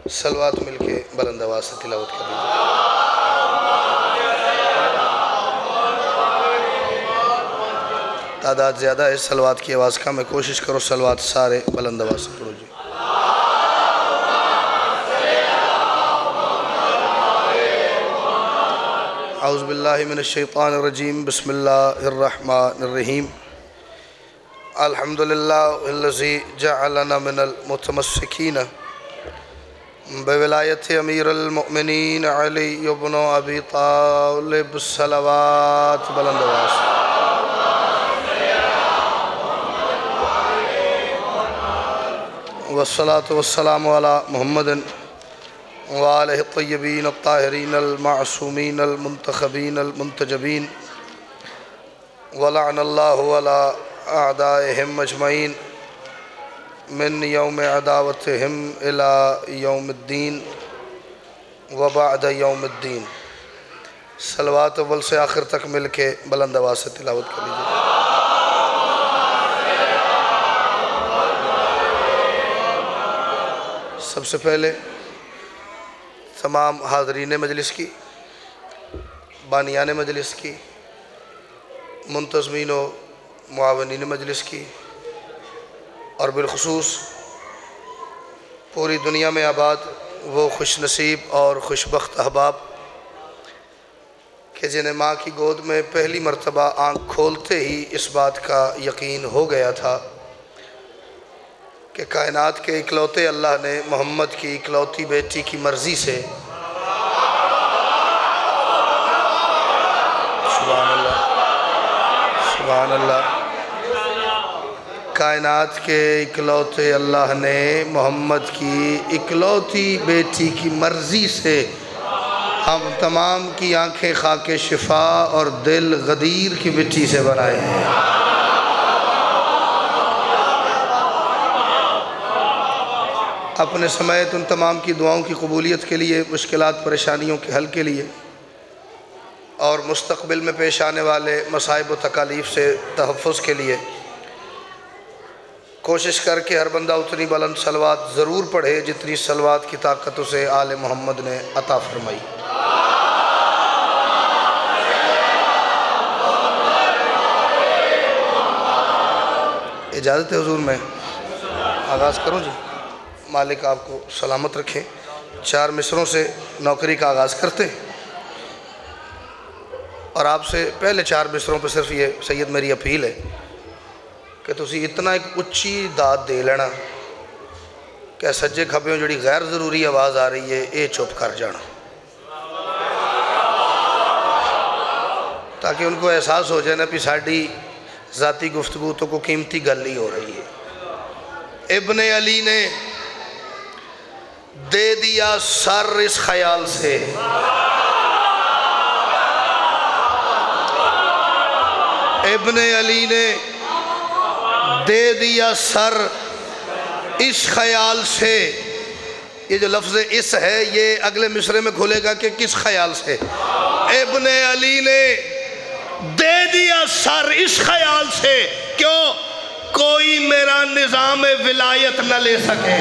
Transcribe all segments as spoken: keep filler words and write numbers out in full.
صلوات مل کے بلند آواز سے تلاوت کر دیجیے۔ تعداد زیادہ ہے، صلوات کی آواز کم ہے، کوشش کرو صلوات سارے بلند آواز سے پڑھو جی۔ اعوذ باللہ من الشیطان الرجیم، بسم اللہ الرحمن الرحیم۔ الحمدللہ الذی جعلنا من المتمسکین بولایت امیر المؤمنین علی بن ابی طالب، صلوات بلند آواز سے۔ والصلاة والسلام علی محمد وآلہ الطیبین الطاہرین المعصومین المنتخبین المنتجبین، ولعن اللہ علی اعدائہم اجمعین من یوم عداوتہم الی یوم الدین وبعد یوم الدین۔ صلوات اول سے آخر تک مل کے بلند آواز سے تلاوت کر لیجیے۔ سب سے پہلے تمام حاضرین مجلس کی، بانیان مجلس کی، منتظمین و معاونین مجلس کی، اور بالخصوص پوری دنیا میں آباد وہ خوش نصیب اور خوشبخت احباب کہ جنہیں ماں کی گود میں پہلی مرتبہ آنکھ کھولتے ہی اس بات کا یقین ہو گیا تھا کہ کائنات کے اکلوتے اللہ نے محمد کی اکلوتی بیٹی کی مرضی سے سبحان اللہ سبحان اللہ کائنات کے اکلوتے اللہ نے محمد کی اکلوتی بیٹی کی مرضی سے ہم تمام کی آنکھیں خاک شفا اور دل غدیر کی مٹی سے بنائے ہیں۔ اپنے سمیت ان تمام کی دعاؤں کی قبولیت کے لیے، مشکلات پریشانیوں کے حل کے لیے، اور مستقبل میں پیش آنے والے مصائب و تکالیف سے تحفظ کے لیے کوشش کر کے ہر بندہ اتنی بلند صلوات ضرور پڑھے جتنی صلوات کی طاقت اسے آل محمد نے عطا فرمائی۔ اجازت ہے حضور میں آغاز کروں جی؟ مالک آپ کو سلامت رکھیں۔ چار مصروں سے نوکری کا آغاز کرتے ہیں، اور آپ سے پہلے چار مصروں پہ صرف یہ سید میری اپیل ہے کہ تسی اتنا ایک اچھی داد دے لینا کہ سجے کھبیوں جڑی غیر ضروری آواز آ رہی ہے اے چپ کر جانا، تاکہ ان کو احساس ہو جائے نا کہ ساڑھی ذاتی گفتگو تو کو قیمتی گل ہی ہو رہی ہے۔ ابن علی نے دے دیا سر اس خیال سے، ابن علی نے دے دیا سر اس خیال سے۔ یہ جو لفظ اس ہے یہ اگلے مصرے میں کھلے گا کہ کس خیال سے؟ ابن علی نے دے دیا سر اس خیال سے، کیوں؟ کوئی میرا نظام ولایت نہ لے سکے۔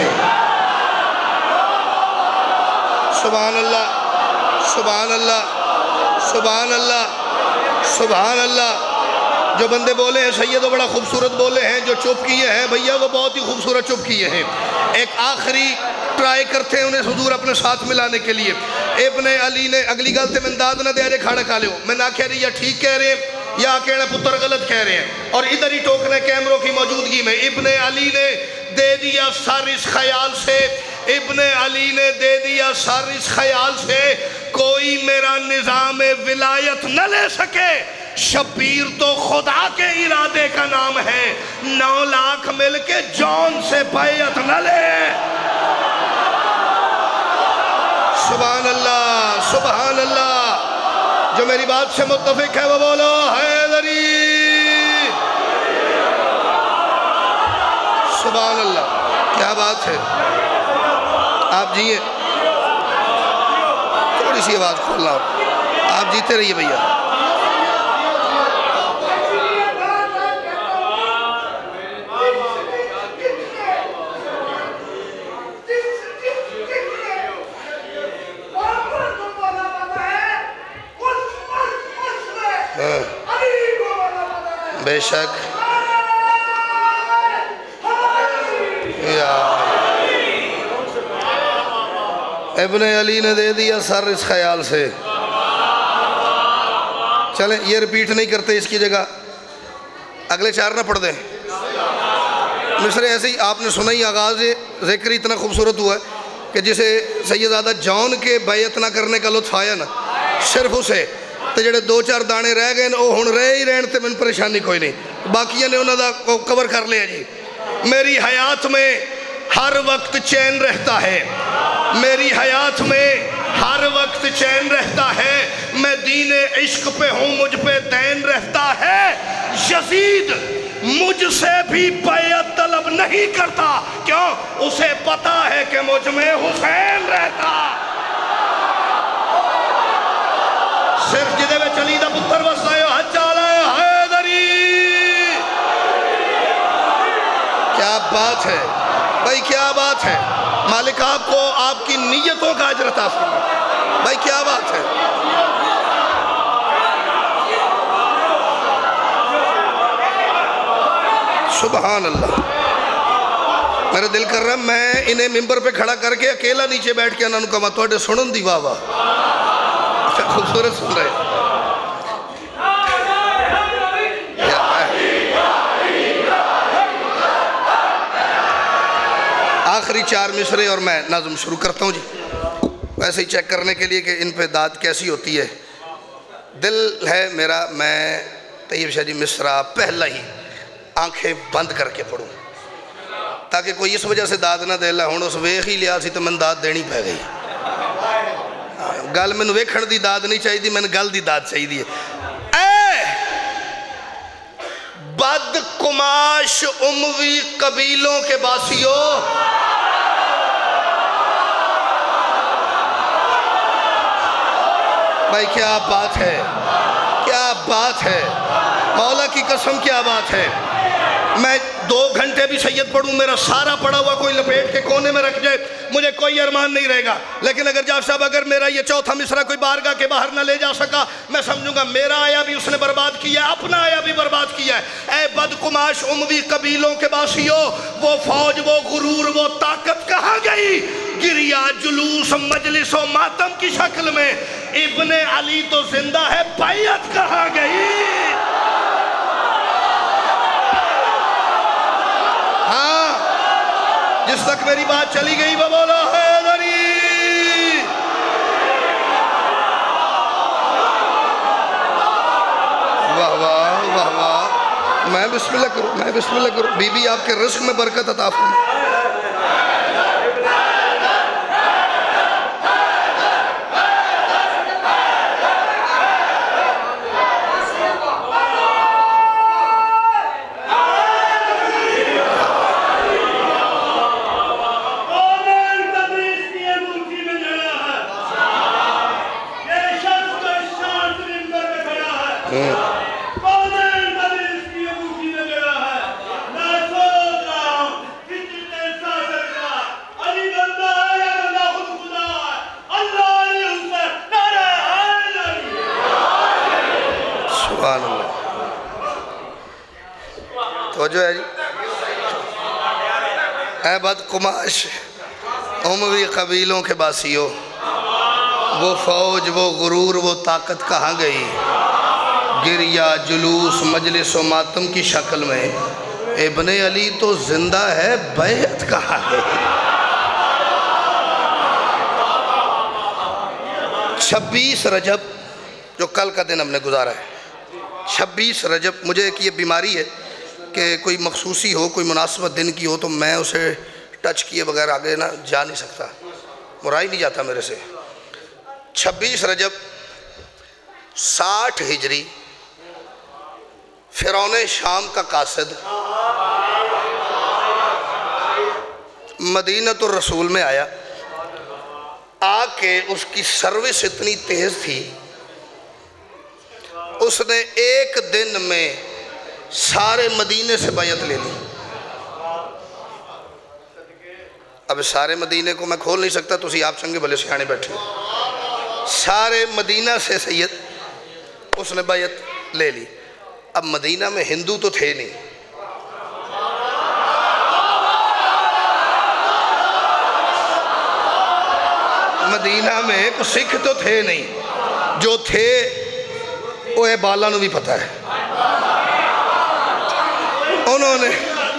سبحان اللہ سبحان اللہ سبحان اللہ سبحان اللہ۔ جو بندے بولے ہیں سید وہ بڑا خوبصورت بولے ہیں، جو چپ کیے ہیں بھیا وہ بہت ہی خوبصورت چپ کیے ہیں۔ ایک آخری ٹرائی کرتے ہیں انہیں حضور اپنے ساتھ ملانے کے لیے۔ ابن علی نے اگلی گلتے میں انداز نہ دے رہے کھاڑا کھا لے ہو، میں نہ کہہ رہی یا ٹھیک کہہ رہے ہیں یا کہنا پتر غلط کہہ رہے ہیں، اور ادھر ہی ٹوکنے کیمروں کی موجودگی میں ابن علی نے دے دیا سر اس خیال سے، ابن علی نے دے دیا سر اس خیال سے کوئی میرا نظام ولایت نہ لے سکے۔ شبیر تو خدا کے ارادے کا نام ہے، نو لاکھ مل کے جون سے بیعت نہ لے۔ سبحان اللہ سبحان اللہ۔ جو میری بات سے متفق ہے وہ بولو حیدری۔ سبحان اللہ، کیا بات ہے۔ آپ جیئے، تھوڑی سی آواز کھولنا آپ جیتے رہیے بھیا۔ بے شک یا ابن علی نے دے دیا سر اس خیال سے. چلیں یہ ریپیٹ نہیں کرتے اس کی جگہ اگلے چار نہ پڑھ دیں. مصرے ایسے ہی آپ نے سنا ہی آغاز ذکر اتنا خوبصورت ہوا ہے کہ جسے سیدزادہ جان کے بیعت نہ کرنے کا لطف آیا نا صرف اسے تو جڑے دو چار دانے رہ گئے وہ ہن رہ ہی رہن تے من پریشانی کوئی نہیں باقیہ نے انہوں دا کور کر لیا. جی میری حیات میں ہر وقت چین رہتا ہے, میری حیات میں ہر وقت چین رہتا ہے, میں دین عشق پہ ہوں مجھ پہ دین رہتا ہے. یزید مجھ سے بھی بیعت طلب نہیں کرتا, کیوں؟ اسے پتا ہے کہ مجھ میں حسین رہتا. صرف جدے میں چلی دا پتر وسائے حجالہ حیدری. کیا بات ہے بھائی, کیا بات ہے. مالک آپ کو آپ کی نیتوں کا اجر عطا فرمائے بھائی, کیا بات ہے. سبحان اللہ. میرا دل کر رہا میں انہیں ممبر پہ کھڑا کر کے اکیلا نیچے بیٹھ کے انہوں کہا توڑے سنن دی واہ واہ, خوبصورت سن رہے. آخری چار مصرے اور میں نظم شروع کرتا ہوں. جی ویسے ہی چیک کرنے کے لیے کہ ان پہ داد کیسی ہوتی ہے. دل ہے میرا میں طیب شاہ جی مصرع پہلا ہی آنکھیں بند کر کے پڑھوں تاکہ کوئی اس وجہ سے داد نہ دے لے ہوں اس ویخ ہی لیا سی تو من داد دینی پہ گئی. گل میں ویکھن دی داد نہیں چاہیے دی, میں گل دی داد چاہیے دی. اے بد کماش اموی قبیلوں کے باسیو, بھائی کیا بات ہے, کیا بات ہے, مولا کی قسم کیا بات ہے. میں دو گھنٹے بھی سید پڑھوں میرا سارا پڑھا ہوا کوئی لپیٹ کے کونے میں رکھ جائے مجھے کوئی ارمان نہیں رہے گا. لیکن اگر جاف صاحب اگر میرا یہ چوتھا مصرع کوئی بارگاہ کے باہر نہ لے جا سکا میں سمجھوں گا میرا آیا بھی اس نے برباد کیا, اپنا آیا بھی برباد کیا ہے. اے بد کماش اموی قبیلوں کے باسیو, وہ فوج وہ غرور وہ طاقت کہاں گئی؟ گریا جلوس مجلس و ماتم کی شکل میں, ابن علی تو زندہ ہے بیعت کہاں گئی؟ ہاں جس تک میری بات چلی گئی وہ بولا حیدری. واہ واہ واہ واہ. میں بسم اللہ کروں, میں بسم اللہ کروں. بی بی آپ کے رزق میں برکت عطا فرمائے. تو جو ہے جی اے بد کماش اموی قبیلوں کے باسیو, وہ فوج وہ غرور وہ طاقت کہاں گئی؟ گریا جلوس مجلس و ماتم کی شکل میں, ابن علی تو زندہ ہے بیعت کہاں ہے؟ چھبیس رجب جو کل کا دن ہم نے گزارا ہے, چھبیس رجب مجھے ایک یہ بیماری ہے کہ کوئی مخصوصی ہو کوئی مناسبت دن کی ہو تو میں اسے ٹچ کیے بغیر آگے نہ جا نہیں سکتا, مرائی نہیں جاتا میرے سے. چھبیس رجب ساٹھ ہجری فرعون شام کا قاصد مدینۃ الرسول میں آیا, آ کے اس کی سروس اتنی تیز تھی اس نے ایک دن میں سارے مدینے سے بیعت لے لی. اب سارے مدینے کو میں کھول نہیں سکتا تو اسی آپ چنگے بھلے سیانے بیٹھے, سارے مدینہ سے سید اس نے بیعت لے لی. اب مدینہ میں ہندو تو تھے نہیں، مدینہ میں کوئی سکھ تو تھے نہیں، جو تھے وہ اے بالا نو بھی پتہ ہے، انہوں نے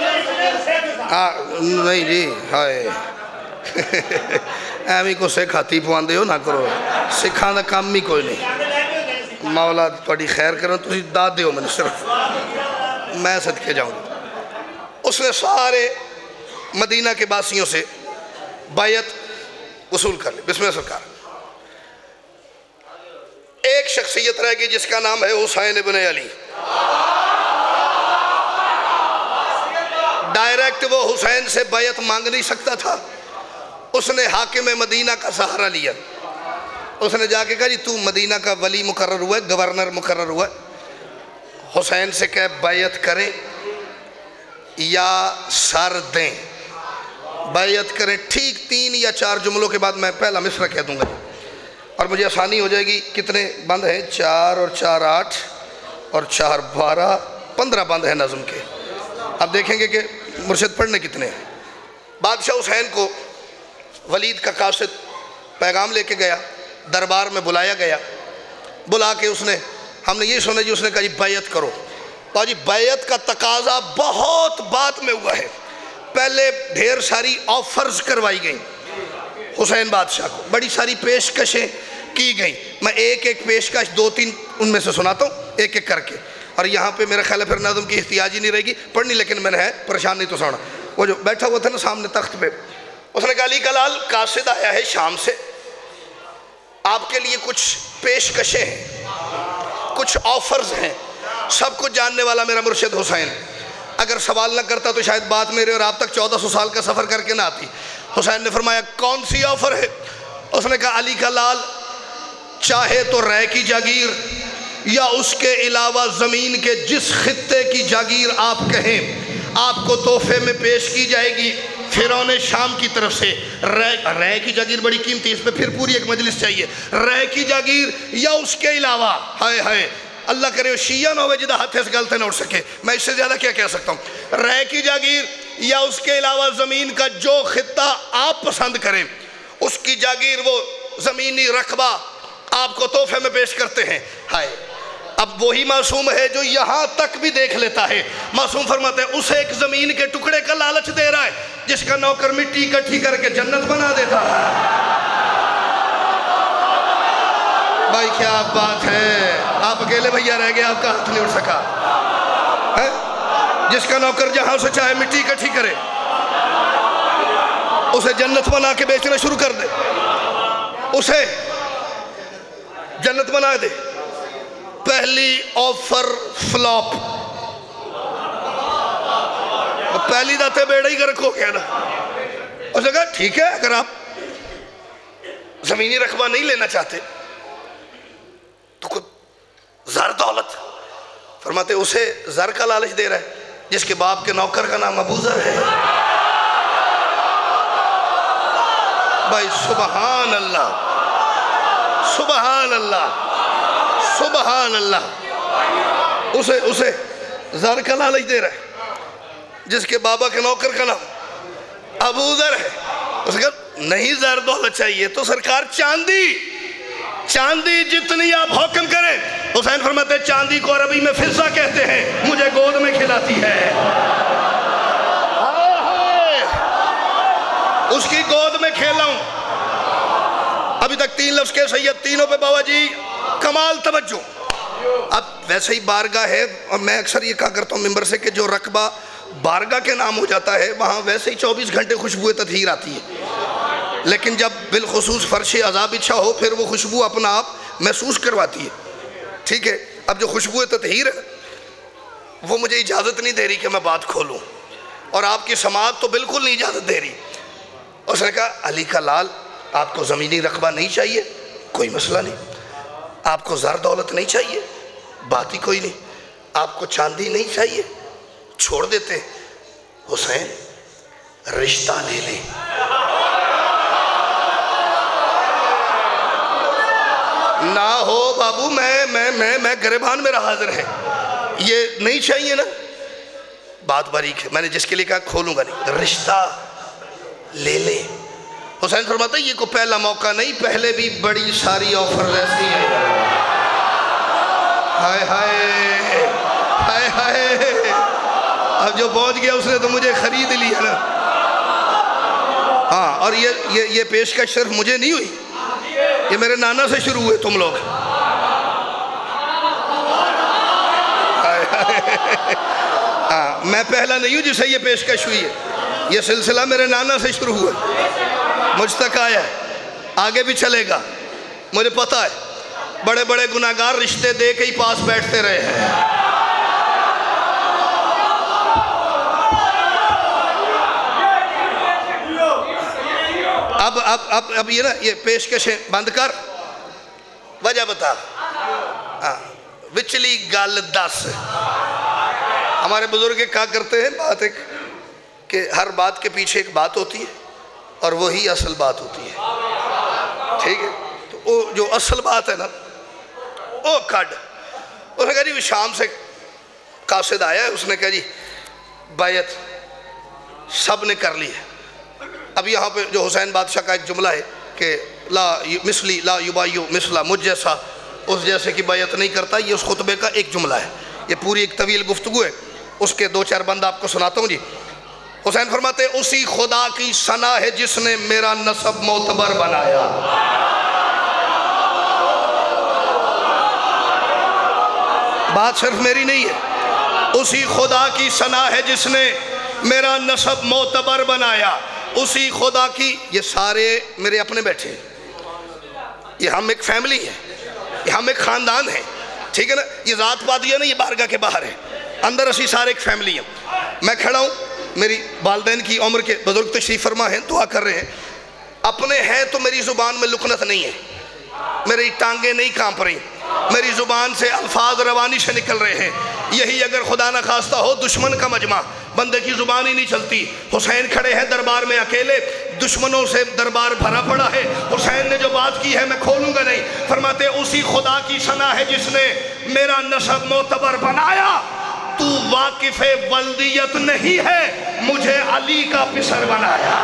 نہیں جی ہائے ایویں کو سکھ ہاتھی پوان دے ہو نہ کرو، سکھاں دا کام ہی کوئی نہیں، مولا تھوڑی خیر کرنا، تسی داد دے ہو میں نے صرف میں صدقے جاؤں گا۔ اس نے سارے مدینہ کے باسیوں سے بیعت وصول کر لی۔ بسم اللہ سرکار، ایک شخصیت رہ گئی جس کا نام ہے حسین ابن علی، ڈائریکٹ وہ حسین سے بیعت مانگ نہیں سکتا تھا، اس نے حاکم مدینہ کا سہارا لیا، اس نے جا کے کہا جی تو مدینہ کا ولی مقرر ہوا ہے، گورنر مقرر ہوا ہے، حسین سے کہے بیعت کریں یا سر دیں، بیعت کریں، ٹھیک تین یا چار جملوں کے بعد میں پہلا مصرع کہہ دوں گا اور مجھے آسانی ہو جائے گی۔ کتنے بند ہیں؟ چار اور چار آٹھ اور چار بارہ، پندرہ بند ہیں نظم کے۔ اب دیکھیں گے کہ مرشد پڑھنے کتنے ہیں۔ بادشاہ حسین کو ولید کا قاصد پیغام لے کے گیا، دربار میں بلایا گیا، بلا کے اس نے ہم نے یہ سنا جی اس نے کہا جی بیعت کرو، تو جی بیعت کا تقاضا بہت بعد میں ہوا ہے، پہلے ڈھیر ساری آفرز کروائی گئیں حسین بادشاہ کو، بڑی ساری پیشکشیں کی گئیں، میں ایک ایک پیشکش دو تین ان میں سے سناتا ہوں ایک ایک کر کے، اور یہاں پہ میرا خیال ہے پھر نظم کی احتیاج ہی نہیں رہے گی، پڑھنی لیکن میں نے ہے پریشان نہیں تو سونا۔ وہ جو بیٹھا ہوا تھا نا سامنے تخت پہ، اس نے کہا علی کلال قاصد آیا ہے شام سے، آپ کے لیے کچھ پیشکشیں ہیں، کچھ آفرز ہیں، سب کچھ جاننے والا میرا مرشد حسین، اگر سوال نہ کرتا تو شاید بات میرے اور آپ تک چودہ سو سال کا سفر کر کے نہ آتی۔ حسین نے فرمایا کون سی آفر ہے؟ اس نے کہا علی کا لال چاہے تو رے کی جاگیر یا اس کے علاوہ زمین کے جس خطے کی جاگیر آپ کہیں آپ کو تحفے میں پیش کی جائے گی فرعون شام کی طرف سے۔ رے رے کی جاگیر بڑی قیمتی، اس پہ پھر پوری ایک مجلس چاہیے۔ رے کی جاگیر یا اس کے علاوہ، ہائے ہائے اللہ کرے وہ شیعہ نہ ہوئے جدہ ہاتھے سے غلطے نہ اٹھ سکے، میں اس سے زیادہ کیا کہہ سکتا ہوں۔ رے کی جاگیر یا اس کے علاوہ زمین کا جو خطہ آپ پسند کریں اس کی جاگیر، وہ زمینی رقبہ آپ کو تحفے میں پیش کرتے ہیں۔ ہائے اب وہی معصوم ہے جو یہاں تک بھی دیکھ لیتا ہے، معصوم فرماتے ہیں اسے ایک زمین کے ٹکڑے کا لالچ دے رہا ہے جس کا نوکر مٹی اکٹھی کر کے جنت بنا دیتا ہے۔ بھائی کیا بات ہے، آپ اکیلے بھیا رہ گئے، آپ کا ہاتھ نہیں اٹھ سکا ہے؟ جس کا نوکر جہاں سے چاہے مٹی اکٹھی کرے اسے جنت بنا کے بیچنا شروع کر دے، اسے جنت بنا دے۔ پہلی آفر فلاپ، پہلی داتے بیڑا ہی گرک ہو گیا نا۔ اس نے کہا ٹھیک ہے اگر آپ زمینی رقبہ نہیں لینا چاہتے تو کچھ زر دولت، فرماتے اسے زر کا لالچ دے رہا ہے جس کے باپ کے نوکر کا نام ابو ذر ہے۔ بھائی سبحان اللہ، سبحان اللہ، سبحان اللہ، اسے اسے زر کا لالچ دے رہا ہے جس کے بابا کے نوکر کا نام ابو ذر ہے۔ اس نے کہا نہیں زر دولت چاہیے تو سرکار چاندی، چاندی جتنی آپ حکم کریں۔ حسین فرماتے ہیں چاندی کو عربی میں فضہ کہتے ہیں، مجھے گود میں کھلاتی ہے، اس کی گود میں کھیلا ہوں۔ ابھی تک تین لفظ کے سید، تینوں پہ بابا جی کمال توجہ۔ اب ویسے ہی بارگاہ ہے، اور میں اکثر یہ کہا کرتا ہوں ممبر سے کہ جو رقبہ بارگاہ کے نام ہو جاتا ہے وہاں ویسے ہی چوبیس گھنٹے خوشبو تطہیر آتی ہے، لیکن جب بالخصوص فرش عذاب اچھا ہو پھر وہ خوشبو اپنا آپ محسوس کرواتی ہے، ٹھیک ہے۔ اب جو خوشبو تطہیر ہے وہ مجھے اجازت نہیں دے رہی کہ میں بات کھولوں، اور آپ کی سماعت تو بالکل نہیں اجازت دے رہی۔ اس نے کہا علی کا لال آپ کو زمینی رقبہ نہیں چاہیے، کوئی مسئلہ نہیں، آپ کو زر دولت نہیں چاہیے، بات ہی کوئی نہیں، آپ کو چاندی نہیں چاہیے، چھوڑ دیتے حسین رشتہ لے لیں۔ نہ ہو بابو، میں میں میں میں گریبان میرا حاضر ہے، یہ نہیں چاہیے نا؟ بات باریک ہے، میں نے جس کے لیے کہا کھولوں گا نہیں، رشتہ لے لے۔ حسین فرماتا ہے یہ کو پہلا موقع نہیں، پہلے بھی بڑی ساری آفر ایسی ہیں۔ ہائے ہائے ہائے ہائے، اب جو پہنچ گیا اس نے تو مجھے خرید لیا نا۔ ہاں، اور یہ یہ یہ پیشکش صرف مجھے نہیں ہوئی، یہ میرے نانا سے شروع ہوئے تم لوگ۔ ہاں، میں پہلا نہیں ہوں جسے یہ پیشکش ہوئی ہے، یہ سلسلہ میرے نانا سے شروع ہوا ہے، مجھ تک آیا ہے، آگے بھی چلے گا۔ مجھے پتا ہے بڑے بڑے گناہگار رشتے دے کے ہی پاس بیٹھتے رہے ہیں۔ اب اب اب اب یہ نا یہ پیشکشیں بند کر، وجہ بتا۔ ہاں، وچلی گل دس۔ ہمارے بزرگ کہا کرتے ہیں بات ایک کہ ہر بات کے پیچھے ایک بات ہوتی ہے اور وہی اصل بات ہوتی ہے، ٹھیک ہے؟ تو وہ جو اصل بات ہے نا وہ کڈ۔ اس نے کہا جی شام سے قاصد آیا ہے، اس نے کہا جی بیعت سب نے کر لی ہے۔ اب یہاں پہ جو حسین بادشاہ کا ایک جملہ ہے کہ لا مثلی لا یبایع مثلا، مجھ جیسا اس جیسے کی بیعت نہیں کرتا، یہ اس خطبے کا ایک جملہ ہے۔ یہ پوری ایک طویل گفتگو ہے، اس کے دو چار بند آپ کو سناتا ہوں جی۔ حسین فرماتے ہیں اسی خدا کی ثنا ہے جس نے میرا نسب معتبر بنایا۔ بات صرف میری نہیں ہے، اسی خدا کی ثنا ہے جس نے میرا نسب معتبر بنایا، اسی خدا کی۔ یہ سارے میرے اپنے بیٹھے ہیں، یہ ہم ایک فیملی ہے، یہ ہم ایک خاندان ہیں، ٹھیک ہے نا؟ یہ ذات پات یہ نا، یہ بارگاہ کے باہر ہے، اندر اسی سارے ایک فیملی ہیں۔ میں کھڑا ہوں، میری والدین کی عمر کے بزرگ تشریف فرما ہیں، دعا کر رہے ہیں۔ اپنے ہیں تو میری زبان میں لکنت نہیں ہے، میری ٹانگیں نہیں کانپ رہی، میری زبان سے الفاظ روانی سے نکل رہے ہیں۔ یہی اگر خدا نہ خواستہ ہو دشمن کا مجمع، بندے کی زبان ہی نہیں چلتی۔ حسین کھڑے ہیں دربار میں اکیلے، دشمنوں سے دربار بھرا پڑا ہے، حسین نے جو بات کی ہے میں کھولوں گا نہیں۔ فرماتے اسی خدا کی ثنا ہے جس نے میرا نسب معتبر بنایا، تو واقف ولدیت نہیں ہے، مجھے علی کا پسر بنایا۔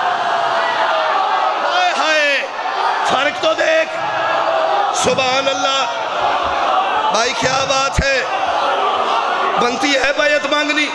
ہائے ہائے، فرق تو دیکھ، سبحان اللہ۔ بھائی کیا بات ہے، بنتی ہے بیعت مانگنی۔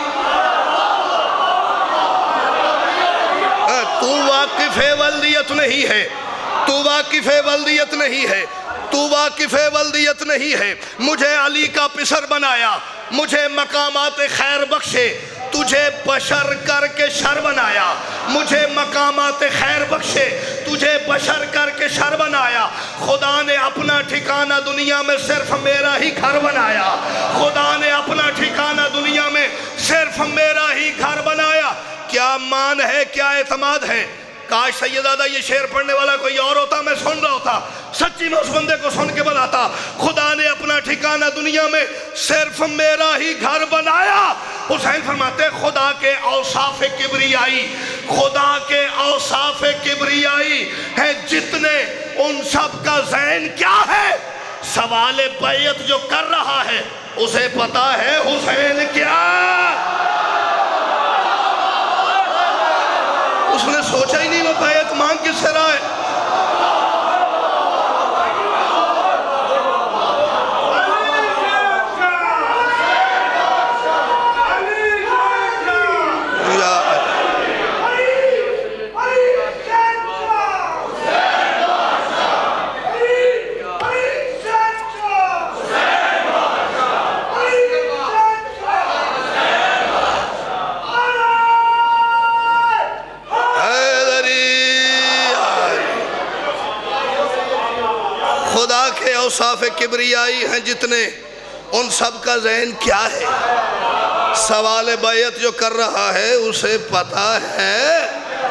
تو واقف ولدیت نہیں ہے، تو واقف ولدیت نہیں ہے، تو واقف ولدیت نہیں ہے، مجھے علی کا پسر بنایا، مجھے مقامات خیر بخشے، تجھے بشر کر کے شر بنایا، مجھے مقامات خیر بخشے، تجھے بشر کر کے شر بنایا۔ خدا نے اپنا ٹھکانہ دنیا میں صرف میرا ہی گھر بنایا، خدا نے اپنا ٹھکانہ دنیا میں صرف میرا ہی گھر بنایا۔ کیا مان ہے، کیا اعتماد ہے۔ کاش سیدادہ یہ شعر پڑھنے والا کوئی اور ہوتا، میں سن رہا ہوتا، سچی میں اس بندے کو سن کے بلاتا۔ خدا نے اپنا ٹھکانہ دنیا میں صرف میرا ہی گھر بنایا۔ حسین فرماتے ہیں خدا کے اوصاف کبریائی، خدا کے اوصاف کبریائی ہیں جتنے، ان سب کا ذہن کیا ہے؟ سوال بیعت جو کر رہا ہے اسے پتا ہے حسین کیا؟ اس نے سوچا ہی نہیں وہ بیعت مانگ کس سے رہا ہے۔ اوصاف کبریائی ہیں جتنے، ان سب کا ذہن کیا ہے؟ سوال بیعت جو کر رہا ہے اسے پتا ہے۔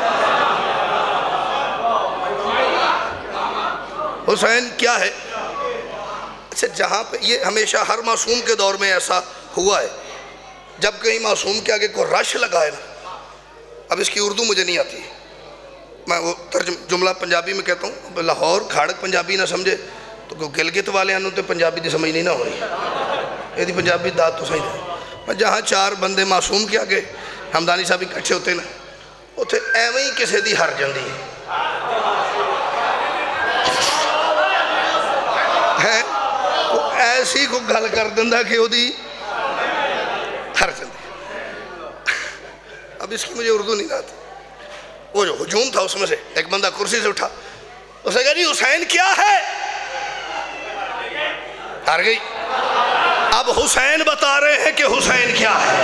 حسین کیا ہے؟ اچھا جہاں پہ یہ ہمیشہ ہر معصوم کے دور میں ایسا ہوا ہے، جب کہیں معصوم کے آگے کوئی رش لگائے نا، اب اس کی اردو مجھے نہیں آتی، میں وہ جملہ پنجابی میں کہتا ہوں، لاہور کھاڑک پنجابی نہ سمجھے تو گلگت والے آنوں تے پنجابی دی سمجھ نہیں نہ ہوئی، یہ دی پنجابی داد تو صحیح ہے جہاں چار بندے معصوم کیا گئے حمدانی صاحب اکٹھے ہوتے نا اتنے ایویں ہی کسی دی ہر جاندی ہے ایسی کو گل کر دندا کہ وہ دی ہر جاندی اب اس کی مجھے اردو نہیں آتی وہ جو ہجوم تھا اس میں سے ایک بندہ کرسی سے اٹھا اس نے کہا جی حسین کیا ہے ہار گئی اب حسین بتا رہے ہیں کہ حسین کیا ہے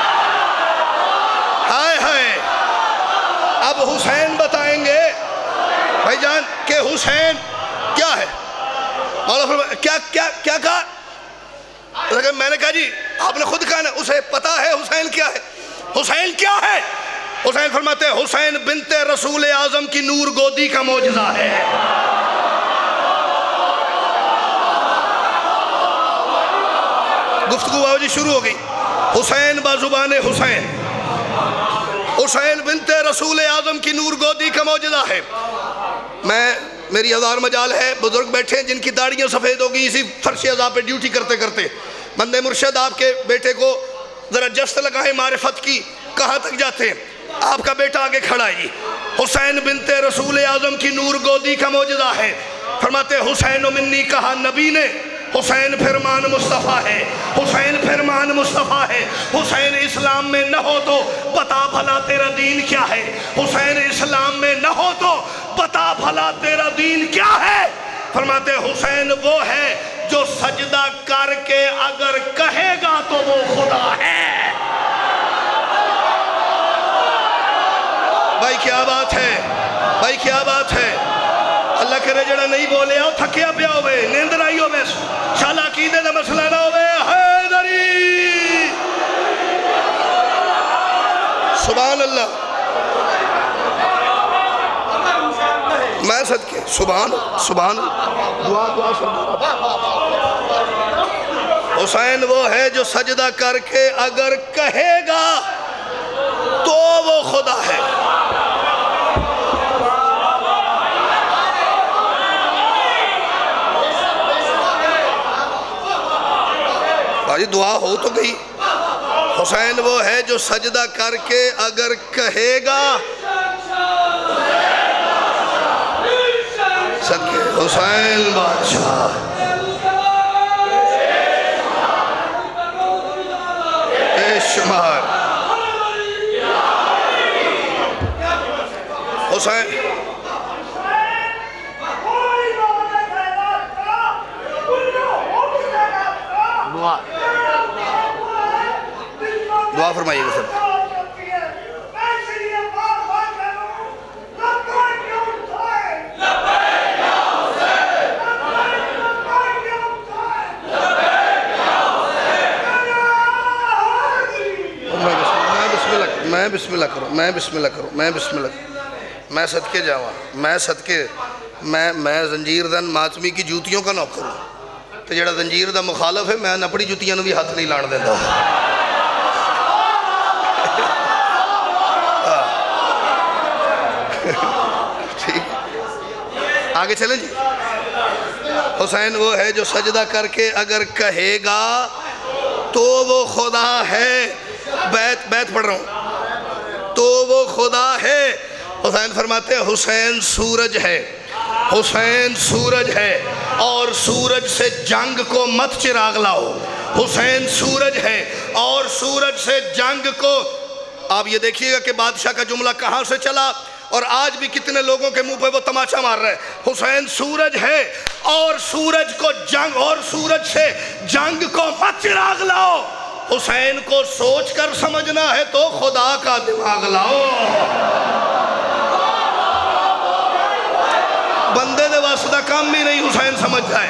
ہائے ہائے اب حسین بتائیں گے بھائی جان کہ حسین کیا ہے مولا فرمایا کیا کیا کیا کہا میں نے کہا جی آپ نے خود کہا نا اسے پتا ہے حسین کیا ہے حسین کیا ہے حسین فرماتے ہیں حسین بنت رسول اعظم کی نور گودی کا معجزہ ہے گفتگو آؤ جی شروع ہو گئی حسین بازبان حسین حسین بنت رسول اعظم کی نور گودی کا معجزہ ہے میں میری ہزار مجال ہے بزرگ بیٹھے ہیں جن کی داڑیاں سفید ہوگی اسی فرش عزا پہ ڈیوٹی کرتے کرتے بندے مرشد آپ کے بیٹے کو ذرا جست لگائیں معرفت کی کہاں تک جاتے ہیں آپ کا بیٹا آگے کھڑا ہے حسین بنت رسول اعظم کی نور گودی کا معجزہ ہے فرماتے حسین و منی کہا نبی نے حسین فرمان مصطفیٰ ہے حسین فرمان مصطفیٰ ہے حسین اسلام میں نہ ہو تو بتا بھلا تیرا دین کیا ہے حسین اسلام میں نہ ہو تو بتا بھلا تیرا دین کیا ہے فرماتے حسین وہ ہے جو سجدہ کر کے اگر کہے گا تو وہ خدا ہے بھائی کیا بات ہے بھائی کیا بات ہے اللہ کرے جڑا نہیں بولے آؤ تھکیا پیا ہوئے نیندر آئی ہوئے شالا عقیدے دا مسئلہ نہ ہوئے حیدری سبحان اللہ میں صدقے سبحان سبحان دعا دعا سب حسین وہ ہے جو سجدہ کر کے اگر کہے گا تو وہ خدا ہے بھائی دعا ہو تو گئی حسین وہ ہے جو سجدہ کر کے اگر کہے گا صدقے حسین بادشاہ اے شمار حسین دعا دعا فرمائیے گا سب میں بسم اللہ کروں میں بسم اللہ کروں میں بسم اللہ کروں میں صدقے جاواں میں صدقے میں میں زنجیر دن ماتمی کی جوتیوں کا نوکر ہوں تو جڑا زنجیر دا مخالف ہے میں نپڑی جوتیاں نو بھی ہاتھ نہیں لان دیتا ٹھیک آگے چلیں جی حسین وہ ہے جو سجدہ کر کے اگر کہے گا تو وہ خدا ہے بیت بیت پڑھ رہا ہوں تو وہ خدا ہے حسین فرماتے ہیں حسین سورج ہے حسین سورج ہے اور سورج سے جنگ کو مت چراغ لاؤ حسین سورج ہے اور سورج سے جنگ کو آپ یہ دیکھیے گا کہ بادشاہ کا جملہ کہاں سے چلا اور آج بھی کتنے لوگوں کے منہ پہ وہ تماشا مار رہے ہیں حسین سورج ہے اور سورج کو جنگ اور سورج سے جنگ کو مت چراغ لاؤ حسین کو سوچ کر سمجھنا ہے تو خدا کا دماغ لاؤ بندے دے واسطہ کام بھی نہیں حسین سمجھ جائے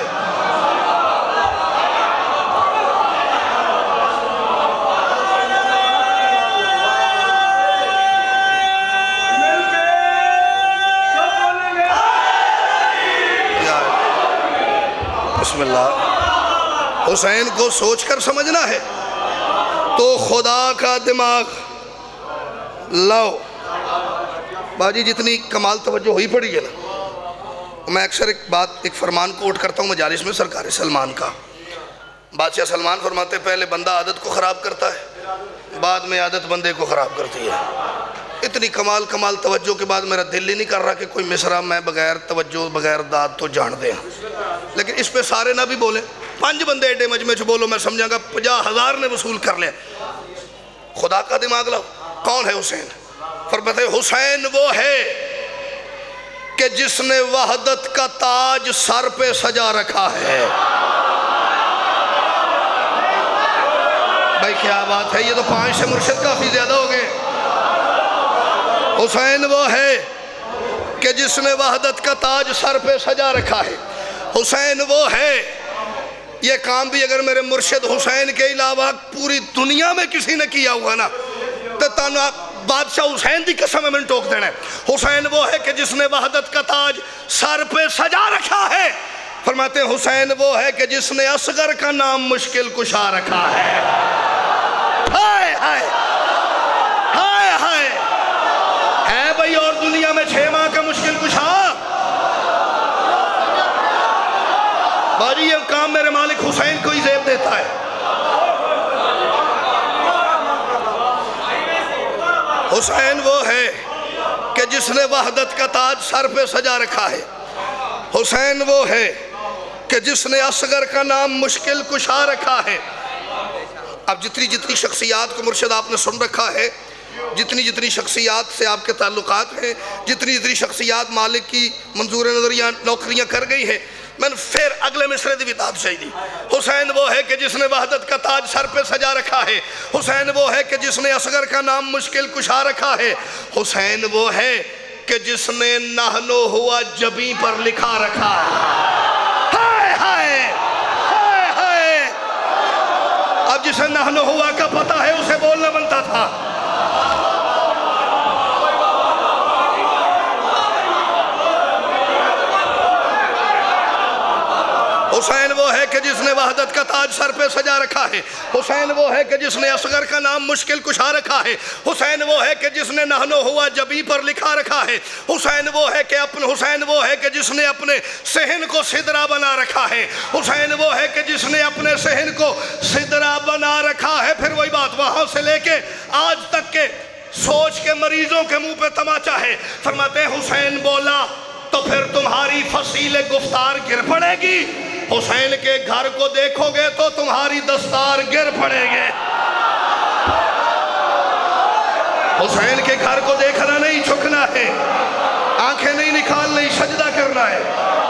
بسم اللہ حسین کو سوچ کر سمجھنا ہے تو خدا کا دماغ لاؤ باجی جتنی کمال توجہ ہوئی پڑی ہے نا میں اکثر ایک بات ایک فرمان کوٹ کرتا ہوں مجالس میں سرکار سلمان کا بادشاہ سلمان فرماتے پہلے بندہ عادت کو خراب کرتا ہے، بعد میں عادت بندے کو خراب کرتی ہے۔ اتنی کمال کمال توجہ کے بعد میرا دل ہی نہیں کر رہا کہ کوئی مصرع میں بغیر توجہ بغیر داد تو جان دیں، لیکن اس پہ سارے نہ بھی بولیں۔ پانچ بندے ایڈے مجمع چ بولو، میں سمجھا گا پجا ہزار نے وصول کر لیا۔ خدا کا دماغ لاؤ، کون ہے حسین؟ فرماتے حسین وہ ہے کہ جس نے وحدت کا تاج سر پہ سجا رکھا ہے۔ بھائی کیا بات ہے، یہ تو پانچ سے مرشد کافی زیادہ ہو گئے۔ حسین وہ ہے کہ جس نے وحدت کا تاج سر پہ سجا رکھا ہے۔ حسین وہ ہے، یہ کام بھی اگر میرے مرشد حسین کے علاوہ پوری دنیا میں کسی نے کیا ہوا نا تو تانا بادشاہ حسین دی قسم میں ٹوک دینا ہے۔ حسین وہ ہے کہ جس نے وحدت کا تاج سر پہ سجا رکھا ہے۔ فرماتے ہیں حسین وہ ہے کہ جس نے اصغر کا نام مشکل کشا رکھا ہے۔ ہائے ہائے ہائے ہائے ہے بھئی اور دنیا میں چھ ماہ کا مشکل کشا؟ باجی یہ کام میرے مالک حسین کو ہی زیب دیتا ہے۔ حسین وہ ہے کہ جس نے وحدت کا تاج سر پہ سجا رکھا ہے۔ حسین وہ ہے کہ جس نے اصغر کا نام مشکل کشا رکھا ہے۔ اب جتنی جتنی شخصیات کو مرشد آپ نے سن رکھا ہے، جتنی جتنی شخصیات سے آپ کے تعلقات ہیں، جتنی جتنی شخصیات مالک کی منظور نظریاں نوکریاں کر گئی ہیں، میں نے پھر اگلے مصرے دی بتاب چاہی دی۔ حسین وہ ہے کہ جس نے وحدت کا تاج سر پہ سجا رکھا ہے۔ حسین وہ ہے کہ جس نے اصغر کا نام مشکل کشا رکھا ہے۔ حسین وہ ہے کہ جس نے نحنو ہوا جبیں پر لکھا رکھا ہے۔ ہائے ہائے ہائے ہائے اب جسے نحنو ہوا کا پتہ ہے اسے بولنا بنتا تھا۔ حسین وہ ہے کہ جس نے وحدت کا تاج سر پہ سجا رکھا ہے۔ حسین وہ ہے کہ جس نے اصغر کا نام مشکل کشا رکھا ہے۔ حسین وہ ہے کہ جس نے نحنو ہوا جبیں پر لکھا رکھا ہے۔ حسین وہ ہے کہ اپنے حسین وہ ہے کہ جس نے اپنے صحن کو سدرہ بنا رکھا ہے۔ حسین وہ ہے کہ جس نے اپنے صحن کو سدرہ بنا رکھا ہے۔ پھر وہی بات وہاں سے لے کے آج تک کے سوچ کے مریضوں کے منہ پہ تماچا ہے۔ فرماتے ہیں حسین بولا تو پھر تمہاری فصیل گفتار گر پڑے گی، حسین کے گھر کو دیکھو گے تو تمہاری دستار گر پڑے گے۔ حسین کے گھر کو دیکھنا نہیں، جھکنا ہے، آنکھیں نہیں نکالنی، سجدہ کرنا ہے۔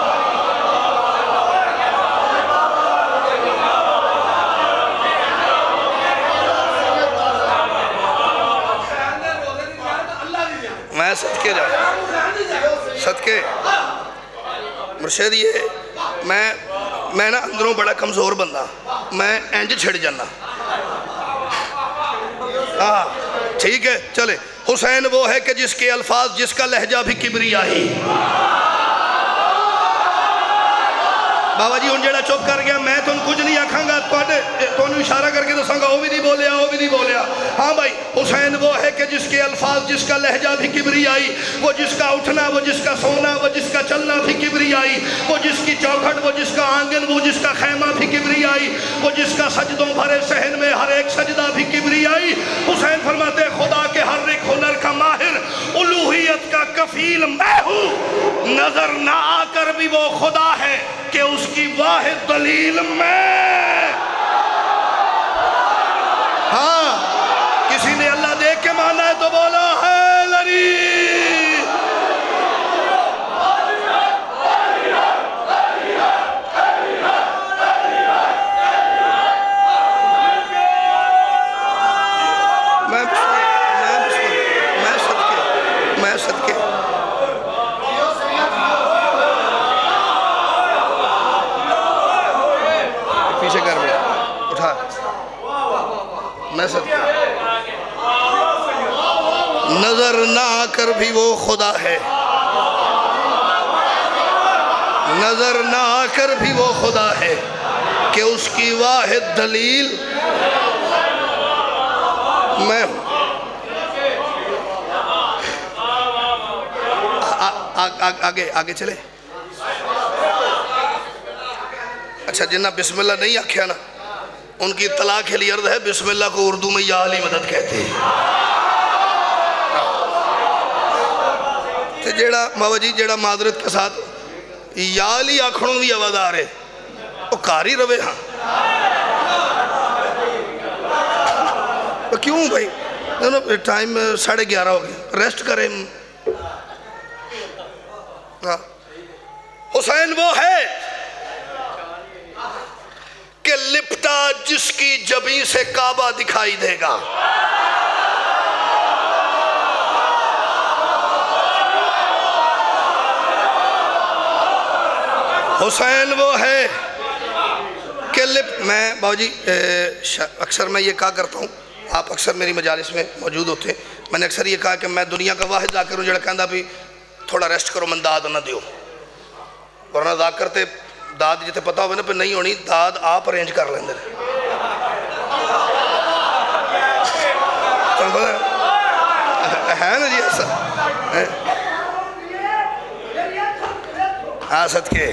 میں صدقے جاؤں صدقے مرشد یہ میں میں نا اندروں بڑا کمزور بندہ، میں انج چھڑ جانا۔ ہاں ٹھیک ہے چلے۔ حسین وہ ہے کہ جس کے الفاظ جس کا لہجہ بھی کبریائی۔ بابا جی ان جڑا چپ کر گیا میں تو کچھ نہیں آکھاں گا، تو انہوں اشارہ کر کے دساں گا وہ بھی نہیں بولیا وہ بھی نہیں بولیا۔ ہاں بھائی حسین وہ ہے کہ جس کے الفاظ جس کا لہجہ بھی کبریائی، وہ جس کا اٹھنا وہ جس کا سونا وہ جس کا چلنا بھی کبریائی، وہ جس کی چوکھٹ وہ جس کا آنگن وہ جس کا خیمہ بھی کبریائی، وہ جس کا سجدوں بھرے صحن میں ہر ایک سجدہ بھی کبریائی۔ حسین فرماتے خدا کے ہر ایک ہنر کا ماہر، الوہیت کا کفیل میں ہوں، نظر نہ آ کر بھی وہ خدا ہے کہ اس کی واحد دلیل میں۔ ہاں کسی نے اللہ دیکھ کے مانا ہے تو بولا ہے لری۔ میں میں صدقے میں صدقے پیچھے کر میں اٹھا میں صدقے نظر نہ آ کر بھی وہ خدا ہے، نظر نہ آ کر بھی وہ خدا ہے کہ اس کی واحد دلیل میں ہوں۔ آگے آگے چلے۔ اچھا جنہ بسم اللہ نہیں آکھیا نا ان کی اطلاع کے لیے عرض ہے بسم اللہ کو اردو میں یا علی مدد کہتے ہیں. تو جیڑا بابا جی جیڑا معذرت کے ساتھ یا علی آکھنوں بھی آواز آ رہے وہ کاری روے ہاں کیوں بھائی ٹائم ساڑھے گیارہ ہو گیا ریسٹ کریں. حسین وہ ہے کہ لپٹا جس کی جبیں سے کعبہ دکھائی دے گا. حسین وہ ہے کہ لپ میں باو جی اکثر میں یہ کہا کرتا ہوں آپ اکثر میری مجالس میں موجود ہوتے ہیں. میں نے اکثر یہ کہا کہ میں دنیا کا واحد ذاکر ہوں جڑا کہندا بھی تھوڑا ریسٹ کرو من داد نہ دیو ورنہ ذاکر کرتے داد جتے پتا ہوئے نا پہ نہیں ہونی داد آپ ارینج کر لیں دے ہے نا جی ایسا ہاں صدقے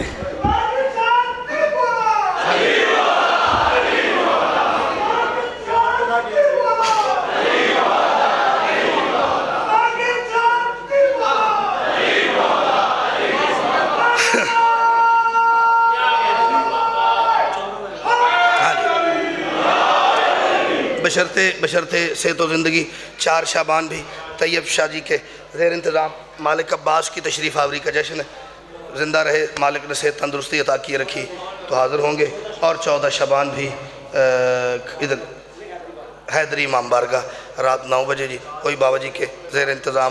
بشرتے بشرتے صحت و زندگی چار شعبان بھی طیب شاہ جی کے زیر انتظام مالک عباس کی تشریف آوری کا جشن ہے. زندہ رہے مالک نے صحت تندرستی عطا کی رکھی تو حاضر ہوں گے. اور چودہ شعبان بھی ادھر حیدری امام بارگاہ رات نو بجے جی کوئی بابا جی کے زیر انتظام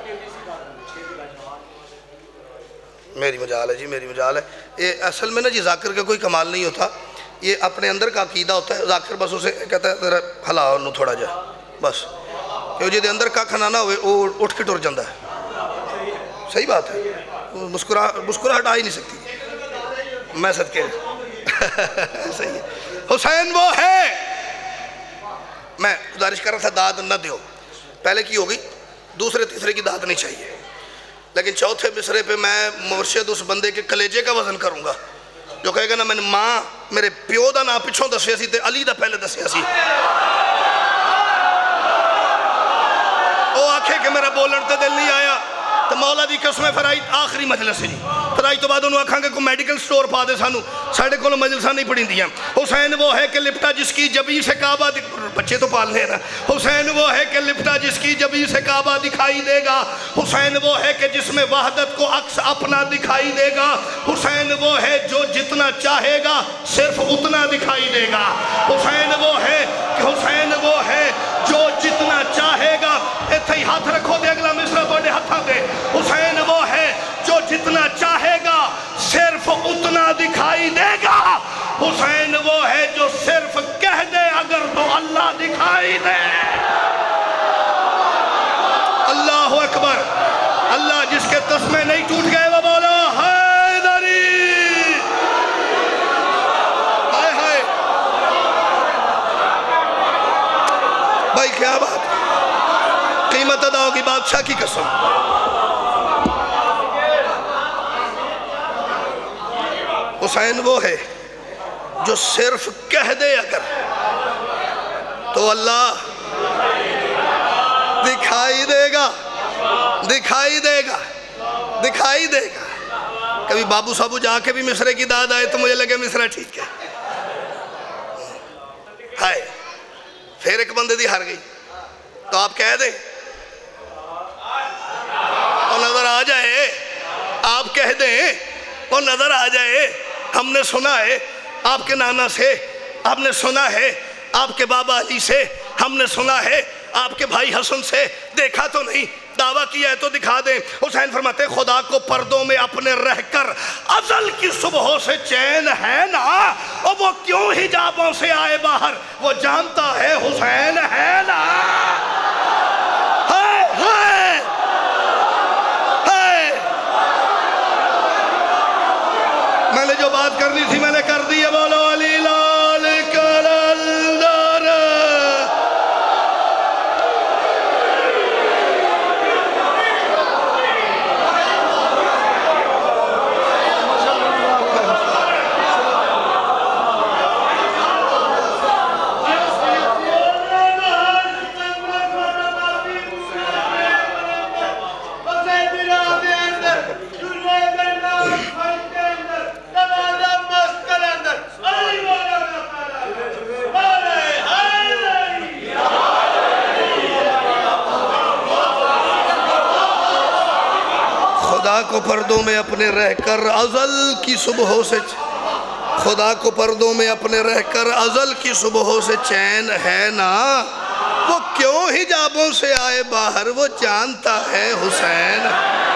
میری مجال ہے جی میری مجال ہے. یہ اصل میں نا جی ذاکر کا کوئی کمال نہیں ہوتا یہ اپنے اندر کا عقیدہ ہوتا ہے. ذاکر بس اسے کہتا ہے تیرا ہلا انہوں تھوڑا جا بس کہ جی دے اندر کا کھنانا ہوئے وہ اٹھ کے ٹور جاندہ ہے. صحیح بات ہے مسکرا مسکرا ہٹا ہی نہیں سکتی میں صدقے صحیح ہے. حسین وہ ہے میں گزارش کر رہا تھا داد نہ دیو پہلے کی ہوگی دوسرے تیسرے کی داد نہیں چاہیے لیکن چوتھے مصرے پہ میں مرشد اس بندے کے کلیجے کا وزن کروں گا جو کہے گا نا میں نے ماں میرے پیو دا نا پچھوں دسیا سی تے علی دا پہلے دسیا سی او آکھے کہ میرا بولن تے دل نہیں آیا تو مولا دی قسمیں فرائی آخری مجلس ہے جی فرائی تو بعد انہوں آکھاں گے کوئی میڈیکل سٹور پا دے سانو ساڑھے کولو مجلسہ نہیں پڑھیں دیا. حسین وہ ہے کہ لپٹا جس کی جبیں سے کعبہ بچے تو پال لے نا. حسین وہ ہے کہ لپٹا جس کی جبیں سے کعبہ دکھائی دے گا. حسین وہ ہے کہ جس میں وحدت کو عکس اپنا دکھائی دے گا. حسین وہ ہے جو جتنا چاہے گا صرف اتنا دکھائی دے گا. حسین وہ ہے کہ حسین وہ ہے جو جتنا چاہے گا ایتھے ہی ہاتھ رکھو دے اگلا مصرہ توڑے ہاتھاں دے. حسین وہ ہے جو جتنا چاہے گا صرف اتنا دکھائی دے گا. حسین وہ ہے جو صرف کہہ دے اگر تو اللہ دکھائی دے. اللہ اکبر. اللہ جس کے تسمے نہیں ٹوٹ گئے وہ بولا حیدری. ہائے ہائے بھائی کیا بات قیمت ادا ہوگی بادشاہ کی قسم. حسین وہ ہے جو صرف کہہ دے اگر تو اللہ دکھائی دے گا دکھائی دے گا دکھائی دے گا. کبھی بابو صاحب جا کے بھی مصرے کی داد آئے تو مجھے لگے مصرہ ٹھیک ہے. ہائے پھر ایک بندے دی ہار گئی تو آپ کہہ دیں اور نظر آ جائے آپ کہہ دیں اور نظر آ جائے ہم نے سنا ہے آپ کے نانا سے آپ نے سنا ہے آپ کے بابا علی سے ہم نے سنا ہے آپ کے بھائی حسن سے دیکھا تو نہیں دعویٰ کیا ہے تو دکھا دیں. حسین فرماتے خدا کو پردوں میں اپنے رہ کر ازل کی صبحوں سے چین ہے نا اور وہ کیوں حجابوں سے آئے باہر وہ جانتا ہے حسین ہے نا. ہائے ہائے ہائے میں نے جو بات کرنی تھی میں نے کر دی ہے. بولو علی لال کلندر. کو پردوں میں اپنے رہ کر ازل کی صبحوں سے خدا کو پردوں میں اپنے رہ کر ازل کی صبحوں سے چین ہے نا، وہ کیوں حجابوں سے آئے باہر، وہ جانتا ہے حسین۔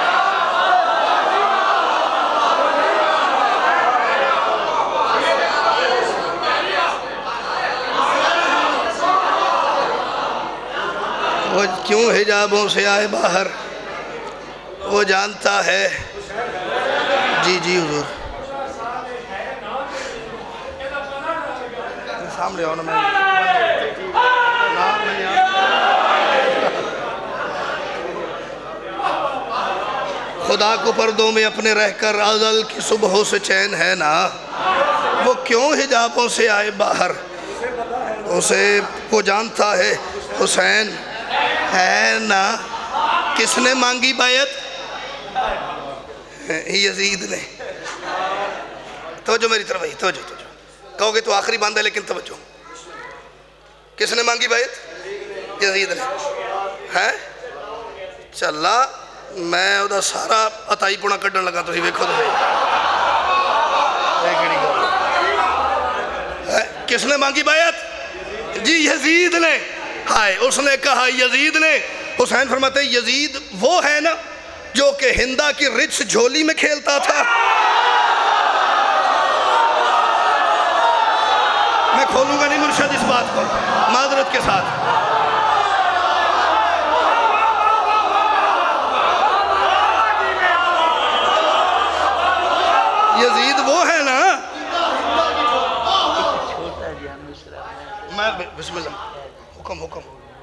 وہ کیوں حجابوں سے آئے باہر، وہ جانتا ہے۔ جی جی حضور سامنے آؤ نا، میں خدا کو پردوں میں اپنے رہ کر ازل کی صبحوں سے چین ہے نا، وہ کیوں حجابوں سے آئے باہر، اسے وہ جانتا ہے حسین ہے نا۔ کس نے مانگی بیعت؟ یزید نے۔ توجہ میری طرف آئی، توجہ توجہ کہو گے تو آخری باندھا لیکن توجہ۔ کس نے مانگی بیعت؟ یزید نے ہے چلا میں ادھا سارا عطائی پونا کڈن لگا تو ہی ویکھو تو کس نے مانگی بیعت؟ جی یزید نے۔ ہائے اس نے کہا یزید نے۔ حسین فرماتے یزید وہ ہے نا جو کہ ہندہ کی رچ جھولی میں کھیلتا تھا۔ میں کھولوں گا نہیں مرشد اس بات کو معذرت کے ساتھ۔ یزید وہ ہے نا، میں بسم اللہ حکم حکم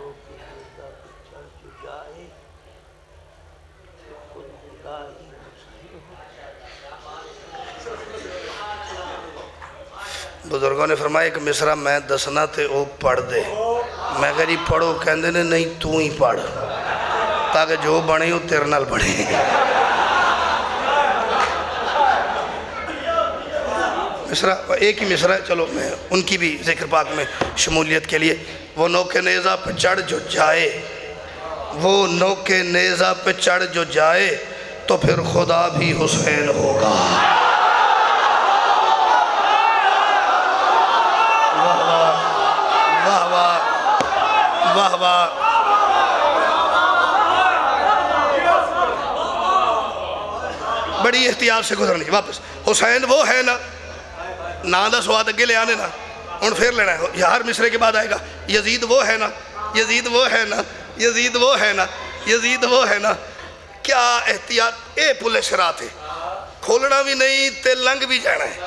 بزرگوں نے فرمایا کہ مصرع میں دسنا تے او پڑھ دے، میں کہا جی پڑھو، کہندے نے نہیں تو ہی پڑھ تاکہ جو بڑھیں ہو تیرے نال بڑھیں۔ مصرع ایک ہی مصرع ہے، چلو میں ان کی بھی ذکر پاک میں شمولیت کے لیے۔ وہ نوک نیزہ پہ چڑھ جو جائے، وہ نوک نیزہ پہ چڑھ جو جائے تو پھر خدا بھی حسین ہوگا۔ واہ واہ واہ واہ۔ بڑی احتیاط سے گزرنی واپس۔ حسین وہ ہے نا، نا دا سواد اگے لے آنے نا، ان پھر لینا ہے، یہ ہر مصرے کے بعد آئے گا۔ یزید وہ ہے نا، یزید وہ ہے نا، یزید وہ ہے نا، یزید وہ ہے نا۔ کیا احتیاط، اے پلے شرات ہے، کھولنا بھی نہیں تے لنگ بھی جانا ہے۔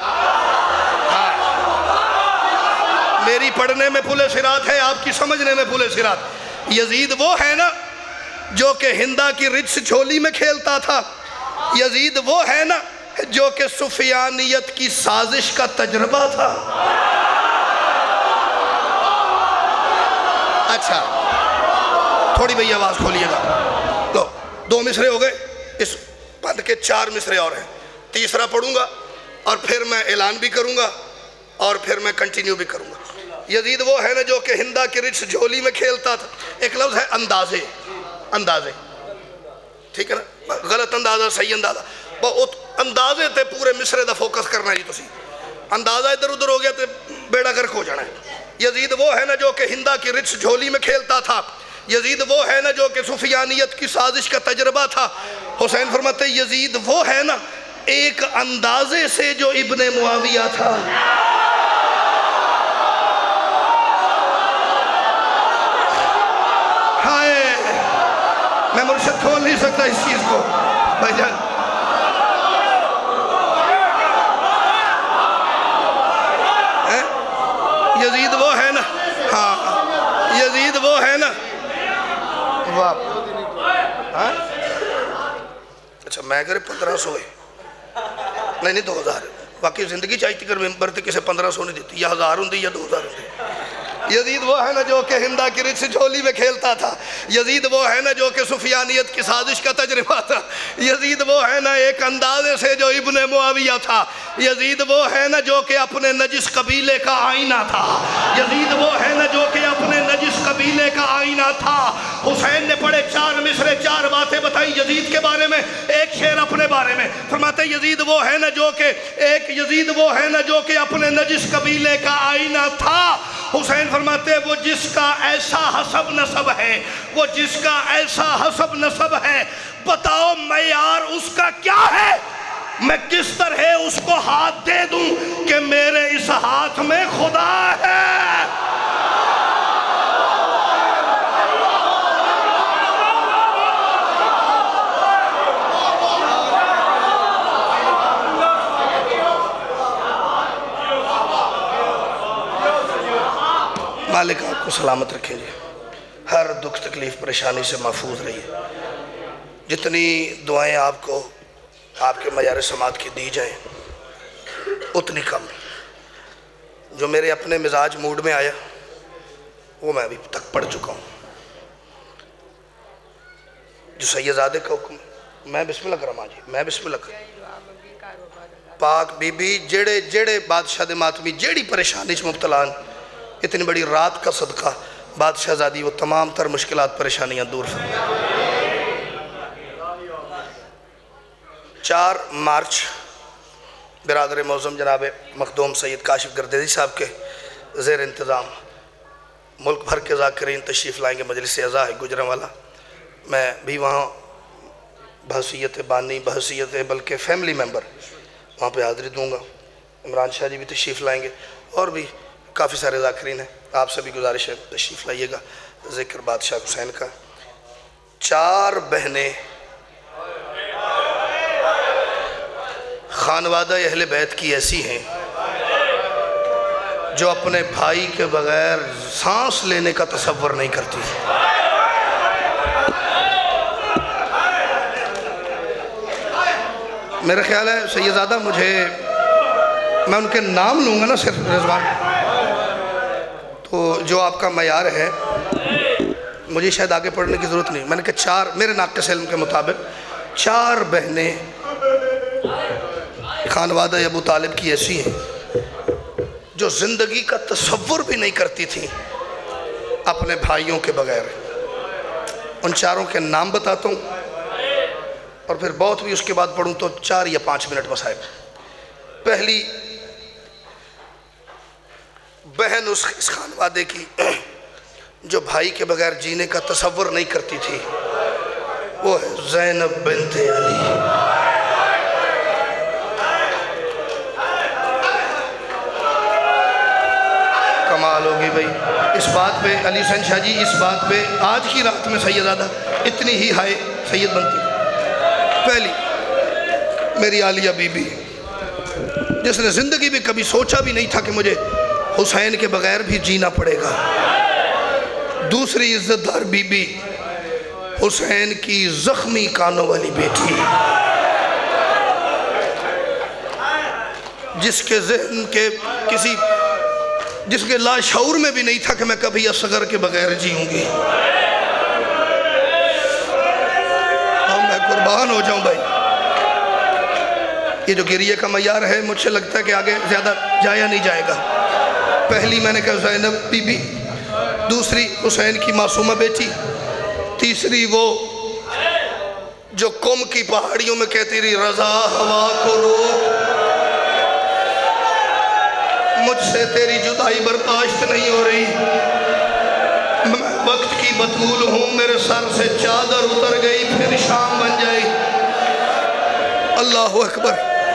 میری پڑھنے میں پلے صراط ہے، آپ کی سمجھنے میں پلے صراط۔ یزید وہ ہے نا جو کہ ہندہ کی رچ جھولی میں کھیلتا تھا۔ یزید وہ ہے نا جو کہ سفیانیت کی سازش کا تجربہ تھا۔ اچھا تھوڑی بھئی آواز کھولیے گا، دو دو مصرے ہو گئے، اس بند کے چار مصرے اور ہیں۔ تیسرا پڑھوں گا اور پھر میں اعلان بھی کروں گا اور پھر میں کنٹینیو بھی کروں گا۔ یزید وہ ہے نا جو کہ ہندہ کی رچ جھولی میں کھیلتا تھا۔ ایک لفظ ہے اندازے، اندازے ٹھیک ہے نا، غلط اندازہ صحیح اندازہ، بہت اندازے تے پورے مصرے دا فوکس کرنا جی تسی، اندازہ ادھر ادھر ہو گیا تے بیڑا گرک ہو جانا ہے۔ یزید وہ ہے نا جو کہ ہندہ کی رچ جھولی میں کھیلتا تھا۔ یزید وہ ہے نا جو کہ سفیانیت کی سازش کا تجربہ تھا۔ حسین فرماتے یزید وہ ہے نا ایک اندازے سے جو ابن معاویہ تھا۔ ہائے میں مرشد کھول نہیں سکتا اس چیز کو بھائی جان۔ یزید وہ ہے نا، ہاں یزید وہ ہے نا، اچھا میں کرے پندرہ سو ہے نہیں نہیں دو ہزار باقی زندگی چاہتی کر ممبر تھے کسے پندرہ سو نہیں دیتی، یا ہزار ہوں دی یا دو ہزار ہوں دی۔ یزید وہ ہے نا جو کہ ہندا کی رچ جھولی میں کھیلتا تھا. یزید وہ ہے نا جو کہ سفیانیت کی سازش کا تجربہ تھا. یزید وہ ہے نا ایک اندازے سے جو ابن معاویہ تھا. یزید وہ ہے نا جو کہ اپنے نجس قبیلے کا آئینہ تھا. یزید وہ ہے نا جو کہ اپنے نجس قبیلے کا آئینہ تھا. حسین نے پڑھے چار مصرے چار باتیں بتائی یزید کے بارے میں. ایک شعر اپنے بارے میں فرماتے یزید وہ ہے نا جو کہ ایک یزید وہ ہے نا جو کہ اپنے نجس قبیلے کا آئینہ تھا. حسین فرماتے وہ جس کا ایسا حسب نسب ہے, وہ جس کا ایسا حسب نسب ہے, بتاؤ معیار اس کا کیا ہے؟ میں کس طرح اس کو ہاتھ دے دوں کہ میرے اس ہاتھ میں خدا ہے. مالک آپ کو سلامت رکھے جی, ہر دکھ تکلیف پریشانی سے محفوظ رہیے. جتنی دعائیں آپ کو آپ کے معیار سماعت کی دی جائیں اتنی کم. جو میرے اپنے مزاج موڈ میں آیا وہ میں ابھی تک پڑھ چکا ہوں. جو سیدزادے کا حکم میں بسم اللہ کرم جی میں بسم اللہ کرم پاک بی بی جیڑے جیڑے بادشاہ دے ماتمی جیڑی پریشانی سے مبتلان اتنی بڑی رات کا صدقہ بادشاہ زادی وہ تمام تر مشکلات پریشانیاں دور فرمائے. چار مارچ برادر معظم جناب مخدوم سید کاشف گردیزی صاحب کے زیر انتظام ملک بھر کے ذاکرین تشریف لائیں گے مجلس اعزا ہے گجرانوالہ. میں بھی وہاں بحثیت بانی بحثیت بلکہ فیملی ممبر وہاں پہ حاضری دوں گا. عمران شاہ جی بھی تشریف لائیں گے اور بھی کافی سارے ذاکرین ہیں. آپ سے بھی گزارش ہے تشریف لائیے گا. ذکر بادشاہ حسین کا. چار بہنیں خانوادہ اہل بیت کی ایسی ہیں جو اپنے بھائی کے بغیر سانس لینے کا تصور نہیں کرتی. میرا خیال ہے سیدزادہ مجھے میں ان کے نام لوں گا نا صرف رضوان, تو جو آپ کا معیار ہے مجھے شاید آگے پڑھنے کی ضرورت نہیں. میں نے کہا چار میرے ناقص علم کے مطابق چار بہنیں خانوادہ ابو طالب کی ایسی ہیں جو زندگی کا تصور بھی نہیں کرتی تھیں اپنے بھائیوں کے بغیر. ان چاروں کے نام بتاتا ہوں اور پھر بہت بھی اس کے بعد پڑھوں تو چار یا پانچ منٹ بس آئے. پہلی بہن اس خانوادے کی جو بھائی کے بغیر جینے کا تصور نہیں کرتی تھی وہ ہے زینب بنت علی. کمال ہوگی بھئی اس بات پہ علی حسین شاہ جی, اس بات پہ آج کی رات میں سیدزادہ اتنی ہی ہائے سید بنتی. پہلی میری عالیہ بی بی جس نے زندگی میں کبھی سوچا بھی نہیں تھا کہ مجھے حسین کے بغیر بھی جینا پڑے گا. دوسری عزت دار بی بی حسین کی زخمی کانوں والی بیٹی جس کے ذہن کے کسی جس کے لاشعور میں بھی نہیں تھا کہ میں کبھی اصغر کے بغیر جیوں گی. اور میں قربان ہو جاؤں بھائی, یہ جو گریے کا معیار ہے مجھ سے لگتا ہے کہ آگے زیادہ جایا نہیں جائے گا. پہلی میں نے کہا زینب بی بی, دوسری حسین کی معصومہ بیٹی, تیسری وہ جو قم کی پہاڑیوں میں کہتی رہی رضا ہوا کو روک, مجھ سے تیری جدائی برداشت نہیں ہو رہی, میں وقت کی بطول ہوں, میرے سر سے چادر اتر گئی پھر شام بن جائے. اللہ اکبر.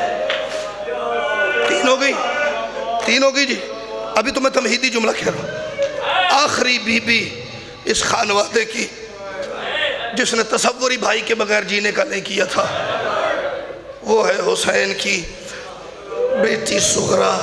تین ہو گئی تین ہو گئی جی. ابھی تو میں تمہیدی جملہ کہہ رہا ہوں. آخری بی بی اس خانوادے کی جس نے تصوری بھائی کے بغیر جینے کا نہیں کیا تھا وہ ہے حسین کی بیٹی سغرا,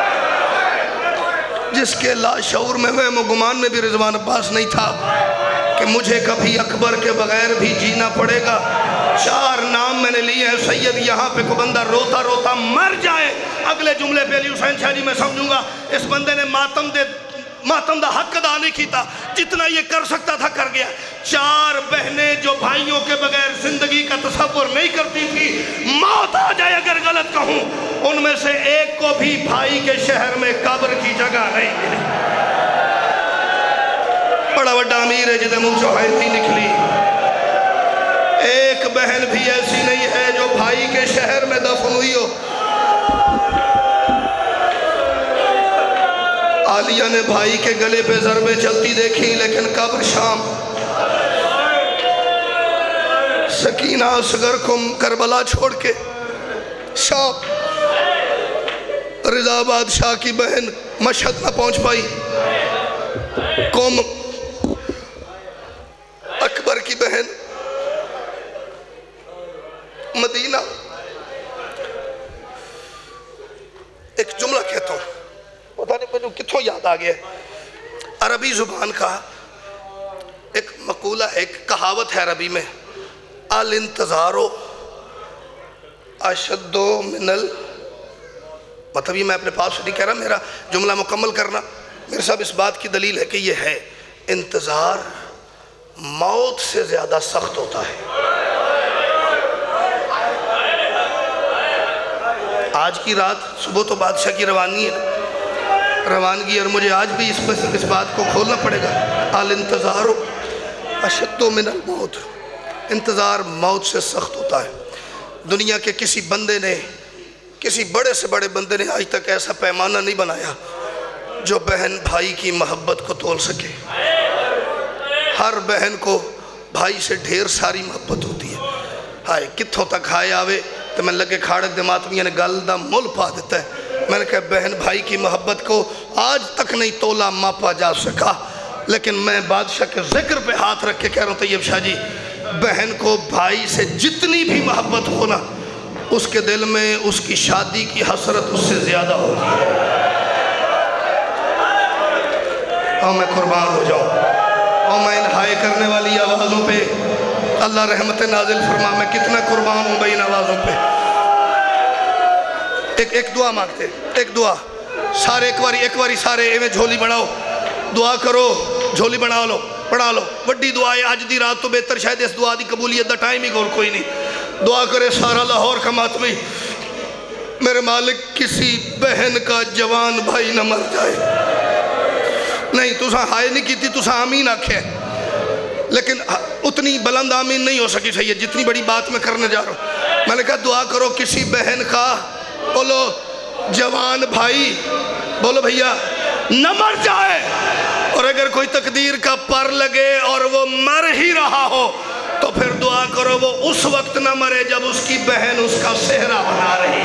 جس کے لاشعور میں وہم و گمان میں بھی رضوان عباس نہیں تھا کہ مجھے کبھی اکبر کے بغیر بھی جینا پڑے گا. چار نام میں نے لیے ہیں سید, یہاں پہ کو بندہ روتا روتا مر جائے اگلے جملے پہ علی حسین شاہ جی میں سمجھوں گا اس بندے نے ماتم دے ماتم دا حق ادا نہیں کیتا، جتنا یہ کر سکتا تھا کر گیا۔ چار بہنیں جو بھائیوں کے بغیر زندگی کا تصور نہیں کرتی تھی، موت آ جائے اگر غلط کہوں، ان میں سے ایک کو بھی بھائی کے شہر میں قبر کی جگہ نہیں ملی۔ بڑا بڑا امیر ہے جدے منہ چوہائی نہیں نکلی۔ ایک بہن بھی ایسی نہیں ہے جو بھائی کے شہر میں دفن ہوئی ہو۔ عالیہ نے بھائی کے گلے پہ ضربیں چلتی دیکھی، لیکن قبر شام۔ سکینہ اصغر کو کربلا چھوڑ کے شام۔ رضا بادشاہ کی بہن مشہد نہ پہنچ پائی۔ قوم اکبر کی بہن مدینہ۔ ایک جملہ کہتا ہوں، پتہ نہیں مجھے کتھوں یاد آ گیا۔ عربی زبان کا ایک مقولہ ہے، ایک کہاوت ہے عربی میں، الانتظارو اشدو من ال مطلب یہ میں اپنے پاس سے نہیں کہہ رہا، میرا جملہ مکمل کرنا میرے صاحب اس بات کی دلیل ہے کہ یہ ہے، انتظار موت سے زیادہ سخت ہوتا ہے۔ آج کی رات صبح تو بادشاہ کی روانی ہے، روانگی، اور مجھے آج بھی اس میں اس بات کو کھولنا پڑے گا۔ الانتظار اشد من الموت، انتظار موت سے سخت ہوتا ہے۔ دنیا کے کسی بندے نے، کسی بڑے سے بڑے بندے نے آج تک ایسا پیمانہ نہیں بنایا جو بہن بھائی کی محبت کو تول سکے۔ ہر بہن کو بھائی سے ڈھیر ساری محبت ہوتی ہے۔ ہائے کتھوں تک ہائے آوے تو میں لگے کھاڑک دے ماتمیاں نے گل دا مول پا دیتا ہے۔ میں نے کہا بہن بھائی کی محبت کو آج تک نہیں تولا ماپا جا سکا، لیکن میں بادشاہ کے ذکر پہ ہاتھ رکھ کے کہہ رہا ہوں طیب شاہ جی، بہن کو بھائی سے جتنی بھی محبت ہونا، اس کے دل میں اس کی شادی کی حسرت اس سے زیادہ ہوتی ہے۔ اور میں قربان ہو جاؤں، اور میں ان ہائے کرنے والی آوازوں پہ اللہ رحمت نازل فرما، میں کتنا قربان ہوں بھائی ان آوازوں پہ۔ ایک ایک دعا مانگتے، ایک دعا سارے ایک باری ایک باری سارے ایویں جھولی بڑھاؤ، دعا کرو، جھولی بڑھا لو پڑھا لو۔ وڈی دعا ہے آج دی رات تو بہتر شاید اس دعا دی قبولیت دا ٹائم ہی گول کوئی نہیں۔ دعا کرے سارا لاہور کا ماتمی، میرے مالک کسی بہن کا جوان بھائی نہ مر جائے۔ نہیں تُسا ہائے نہیں کی تھی، تُسا آمین آکھے، لیکن اتنی بلند آمین نہیں ہو سکی سید جتنی بڑی بات میں کرنے جا رہا ہوں۔ میں نے کہا دعا کرو کسی بہن کا، بولو جوان بھائی، بولو بھیا نہ مر جائے، اور اگر کوئی تقدیر کا پر لگے اور وہ مر ہی رہا ہو تو پھر دعا کرو وہ اس وقت نہ مرے جب اس کی بہن اس کا صحرا بنا رہی۔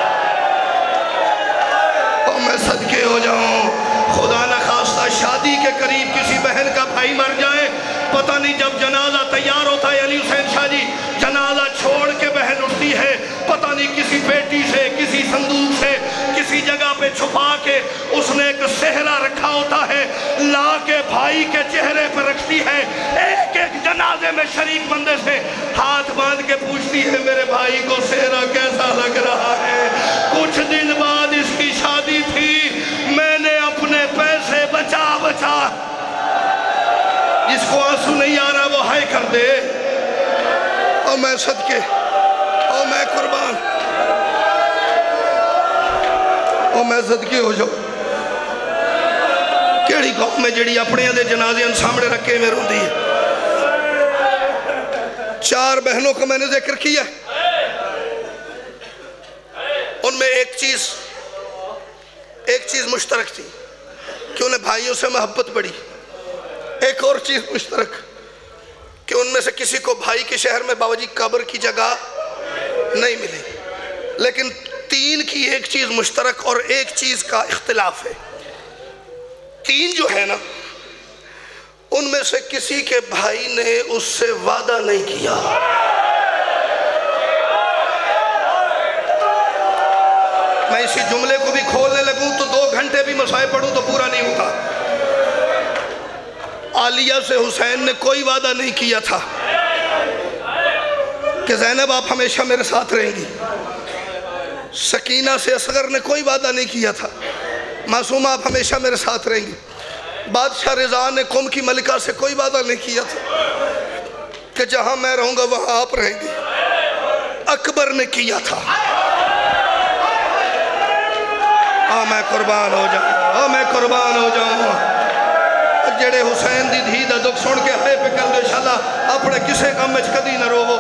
اور میں صدقے ہو جاؤں، خدا نہ خواستہ شادی کے قریب کسی بہن کا بھائی مر جائے، پتہ نہیں جب جنازہ تیار ہوتا ہے علی حسین شاہ جی، جنازہ چھوڑ کے بہن اٹھتی ہے، پتہ نہیں کسی بیٹی سے، کسی صندوق سے، کسی جگہ پہ چھپا کے اس نے ایک صحرا رکھا ہوتا ہے، لا کے بھائی کے چہرے پر رکھتی ہے، ایک ایک جنازے میں شریک بندے سے ہاتھ باندھ کے پوچھتی ہے میرے بھائی کو صحرا کیسا لگ رہا ہے؟ کچھ دن بعد اس کی شادی تھی، میں نے اپنے پیسے بچا بچا، جس کو آنسو نہیں آ رہا وہ ہائے کر دے۔ اور میں صدقے، اور میں قربان، اور میں صدقے ہو جاؤں۔ کیڑی قوم میں جڑی اپنے دے جنازے ان سامنے رکھے میں رو دی ہے۔ چار بہنوں کا میں نے ذکر کیا، ان میں ایک چیز ایک چیز مشترک تھی کہ انہیں بھائیوں سے محبت پڑی۔ ایک اور چیز مشترک کہ ان میں سے کسی کو بھائی کے شہر میں بابا جی قبر کی جگہ نہیں ملی، لیکن تین کی ایک چیز مشترک اور ایک چیز کا اختلاف ہے۔ تین جو ہے نا، ان میں سے کسی کے بھائی نے اس سے وعدہ نہیں کیا۔ میں اسی جملے کو بھی کھولنے لگوں تو دو گھنٹے بھی مسائل پڑھوں تو پورا نہیں ہوتا۔ عالیہ سے حسین نے کوئی وعدہ نہیں کیا تھا کہ زینب آپ ہمیشہ میرے ساتھ رہیں گی۔ سکینہ سے اصغر نے کوئی وعدہ نہیں کیا تھا معصومہ آپ ہمیشہ میرے ساتھ رہیں گی۔ بادشاہ رضا نے قوم کی ملکہ سے کوئی وعدہ نہیں کیا تھا کہ جہاں میں رہوں گا وہاں آپ رہیں گے، اکبر نے کیا تھا۔ آ میں قربان ہو جاؤں، آ میں قربان ہو جاؤں۔ جڑے حسین دی دھی دا دکھ سن کے ہائے پہ کر دو انشاءاللہ اپنے کسے کام میں کدی نہ روو۔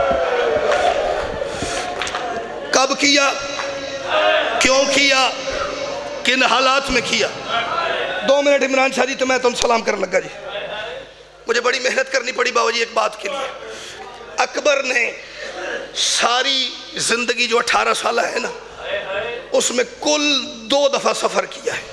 کب کیا، کیوں کیا، کن حالات میں کیا؟ دو منٹ عمران شاہ جی تو میں تم سلام کرنے لگا جی۔ مجھے بڑی محنت کرنی پڑی بابا جی ایک بات کے لیے۔ اکبر نے ساری زندگی جو اٹھارہ سالہ ہے نا اس میں کل دو دفعہ سفر کیا ہے،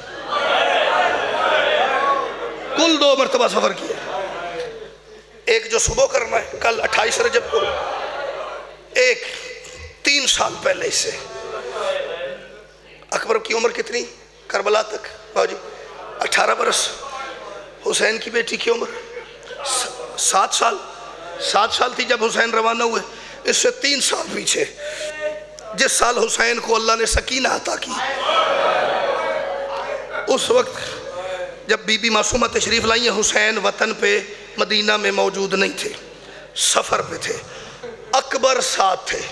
کل دو مرتبہ سفر کیا ہے۔ ایک جو صبح کرنا ہے کل اٹھائیس رجب کو، ایک تین سال پہلے سے۔ اکبر کی عمر کتنی کربلا تک بابا جی؟ اٹھارہ برس۔ حسین کی بیٹی کی عمر سات سال سات سال تھی جب حسین روانہ ہوئے، اس سے تین سال پیچھے جس سال حسین کو اللہ نے سکینہ عطا کی، اس وقت جب بی بی معصومہ تشریف لائیں حسین وطن پہ مدینہ میں موجود نہیں تھے، سفر پہ تھے، اکبر ساتھ تھے۔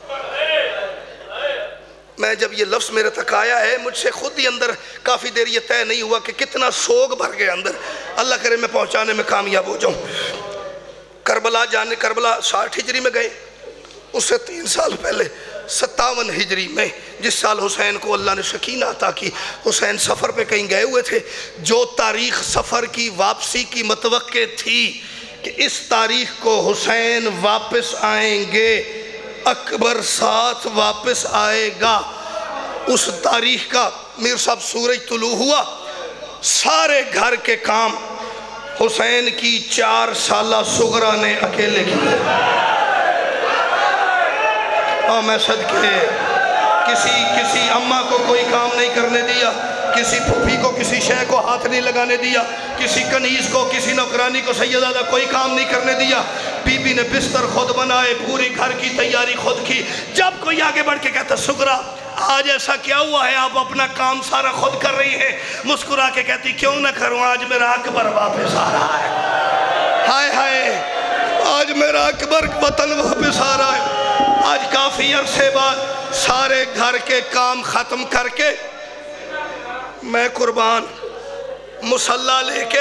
میں جب یہ لفظ میرے تک آیا ہے مجھ سے خود ہی اندر کافی دیر یہ طے نہیں ہوا کہ کتنا سوگ بھر گیا اندر، اللہ کرے میں پہنچانے میں کامیاب ہو جاؤں۔ کربلا جانے، کربلا ساٹھ ہجری میں گئے، اس سے تین سال پہلے ستاون ہجری میں جس سال حسین کو اللہ نے سکینہ عطا کی، حسین سفر پہ کہیں گئے ہوئے تھے۔ جو تاریخ سفر کی واپسی کی متوقع تھی کہ اس تاریخ کو حسین واپس آئیں گے، اکبر ساتھ واپس آئے گا، اس تاریخ کا میر صاحب سورج طلوع ہوا، سارے گھر کے کام حسین کی چار سالہ سغرا نے اکیلے کیے۔ اور میں صدقے کسی کسی اماں کو کوئی کام نہیں کرنے دیا، کسی پھوپھی کو کسی شے کو ہاتھ نہیں لگانے دیا، کسی کنیز کو کسی نوکرانی کو سیدزادہ کوئی کام نہیں کرنے دیا۔ بی بی نے بستر خود بنائے، پوری گھر کی تیاری خود کی۔ جب کوئی آگے بڑھ کے کہتا سغرا آج ایسا کیا ہوا ہے آپ اپنا کام سارا خود کر رہی ہیں، مسکرا کے کہتی کیوں نہ کروں، آج میرا اکبر واپس آ رہا ہے۔ ہائے ہائے آج میرا اکبر وطن واپس آ رہا ہے۔ آج کافی عرصے بعد سارے گھر کے کام ختم کر کے میں قربان مصلی لے کے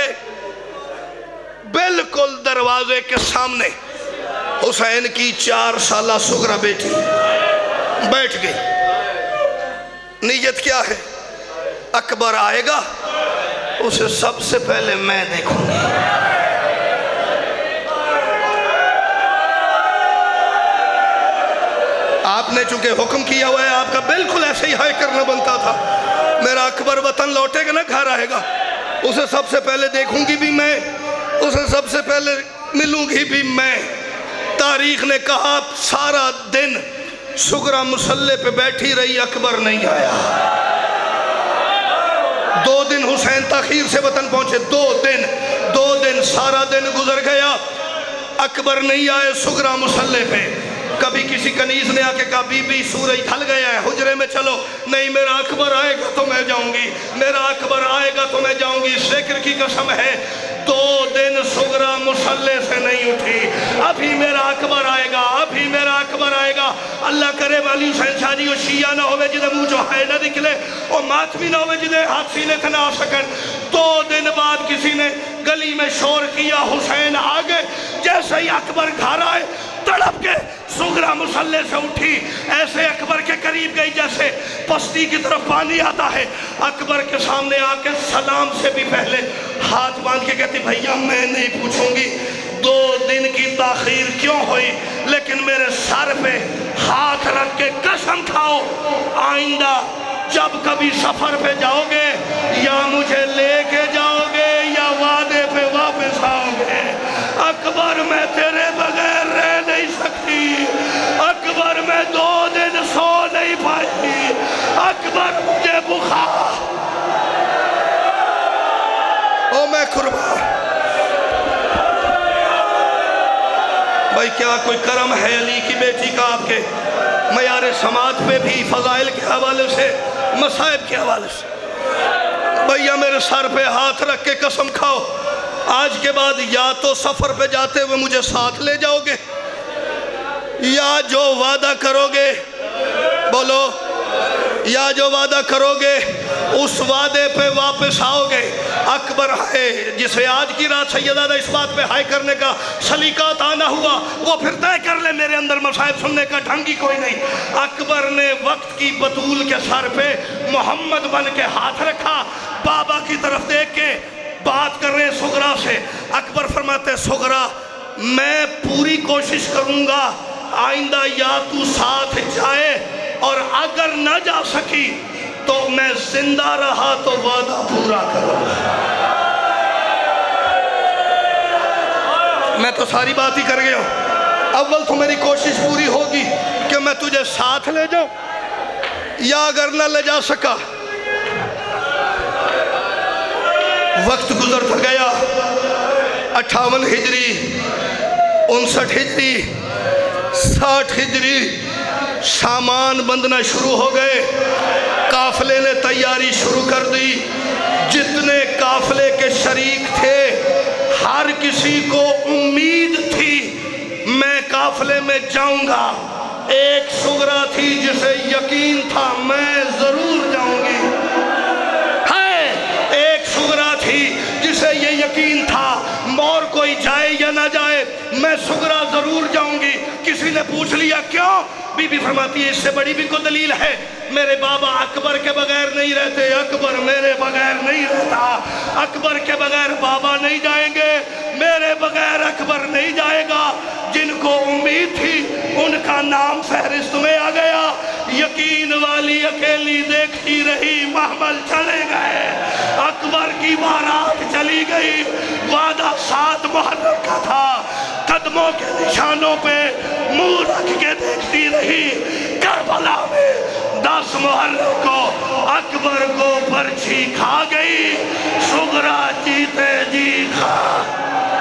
بالکل دروازے کے سامنے حسین کی چار سالہ سغرا بیٹی بیٹھ گئی۔ نیت کیا ہے؟ اکبر آئے گا اسے سب سے پہلے میں دیکھوں گی۔ آپ نے چونکہ حکم کیا ہوا ہے آپ کا بالکل ایسے ہی ہائے کرنا بنتا تھا، میرا اکبر وطن لوٹے گا نا گھر آئے گا، اسے سب سے پہلے دیکھوں گی بھی میں، اسے سب سے پہلے ملوں گی بھی میں۔ تاریخ نے کہا سارا دن سغرا مصلی پہ بیٹھی رہی، اکبر نہیں آیا۔ دو دن حسین تاخیر سے وطن پہنچے، دو دن دو دن سارا دن گزر گیا، اکبر نہیں آئے سغرا مصلی پہ۔ کبھی کسی کنیز نے آکے کہا بی بی سورج ڈھل گیا ہے حجرے میں چلو، نہیں میرا اکبر آئے گا تو میں جاؤں گی، میرا اکبر آئے گا تو میں جاؤں گی۔ ذکر کی قسم ہے دو دن سغرا مصلی سے نہیں اٹھی، ابھی میرا اکبر آئے گا، ابھی میرا اکبر آئے گا۔ اللہ کرے والی حسین شاہ جی وہ شیعہ نہ ہوئے جدے منہ جو ہے نہ نکلے، اور ماتمی نہ ہوئے جدے ہاتھ سینے تھے نہ آ سکن۔ دو دن بعد کسی نے گلی میں شور کیا، حسین آگے، جیسے ہی اکبر گھر آئے تڑپ کے سغرا مصلی سے اٹھی، ایسے اکبر کے قریب گئی جیسے پستی کی طرف پانی آتا ہے۔ اکبر کے سامنے آ کے سلام سے بھی پہلے ہاتھ باندھ کے کہتی بھائیا میں نہیں پوچھوں گی دو دن کی تاخیر کیوں ہوئی، لیکن میرے سر پہ ہاتھ رکھ کے قسم کھاؤ آئندہ جب کبھی سفر پہ جاؤ گے یا مجھے لے کے جاؤ گے یا وعدے پہ واپس آؤ گے، اکبر میں تیرے بغیر رہ نہیں سکتی، اکبر میں دو دن سو نہیں پائی، اکبر مجھے بخار۔ او میں قربان بھائی کیا کوئی کرم ہے علی کی بیٹی کا آپ کے معیار سماعت پہ بھی، فضائل کے حوالے سے، مصائب کے حوالے سے؟ भैया मेरे सर पे हाथ रख के कसम खाओ, आज के बाद या तो सफर पे जाते हुए मुझे साथ ले जाओगे, या जो वादा करोगे, बोलो, या जो वादा करोगे उस वादे पे वापस आओगे। अकबर है जिसे आज की रात सैयदा इस बात पे हाय करने का सलीका ताना हुआ, वो फिर तय कर ले मेरे अंदर मसाइब सुनने का ढंग ही कोई नहीं। अकबर ने वक्त की बतूल के सर पे मोहम्मद बन के हाथ रखा, बाबा की तरफ देख के बात कर रहे सुगरा से। अकबर फरमाते सुगरा मैं पूरी कोशिश करूंगा आइंदा या तू साथ जाए, और अगर न जा सकी तो मैं जिंदा रहा तो वादा पूरा करूंगा। मैं तो सारी बात ही कर गया हूं। अव्वल तो मेरी कोशिश पूरी होगी कि मैं तुझे साथ ले जाऊं, या अगर न ले जा सका, वक्त गुजरता गया। अट्ठावन हिजरी, उनसठ हिजरी, साठ हिजरी, सामान बंधना शुरू हो गए। काफले ने तैयारी शुरू कर दी। जितने काफले के शरीक थे हर किसी को उम्मीद थी मैं काफले में जाऊंगा। एक सुगरा थी जिसे यकीन था मैं जरूर जाऊंगी। है एक सुगरा थी जिसे ये यकीन था मोर कोई जाए या ना जाए मैं सुगरा जरूर जाऊंगी। किसी ने पूछ लिया क्यों? बीबी फरमाती है इससे बड़ी भी कोई दलील है, मेरे बाबा अकबर के बगैर नहीं रहते, अकबर मेरे बगैर नहीं रहता, अकबर के बगैर बाबा नहीं जाएंगे, मेरे बगैर अकबर नहीं जाएगा। जिनको उम्मीद थी उनका नाम फहरिस्त में आ गया। यकीन वाली अकेली देखती रही, महमल चले गए, अकबर की बारात चली गई। वादा सात मुहर्रम का था, कदमों के निशानों पे मुंह रख के देखती रही। करबला में दस मुहर्रम को अकबर को पर्ची खा गई, सुगरा जीते जी खा।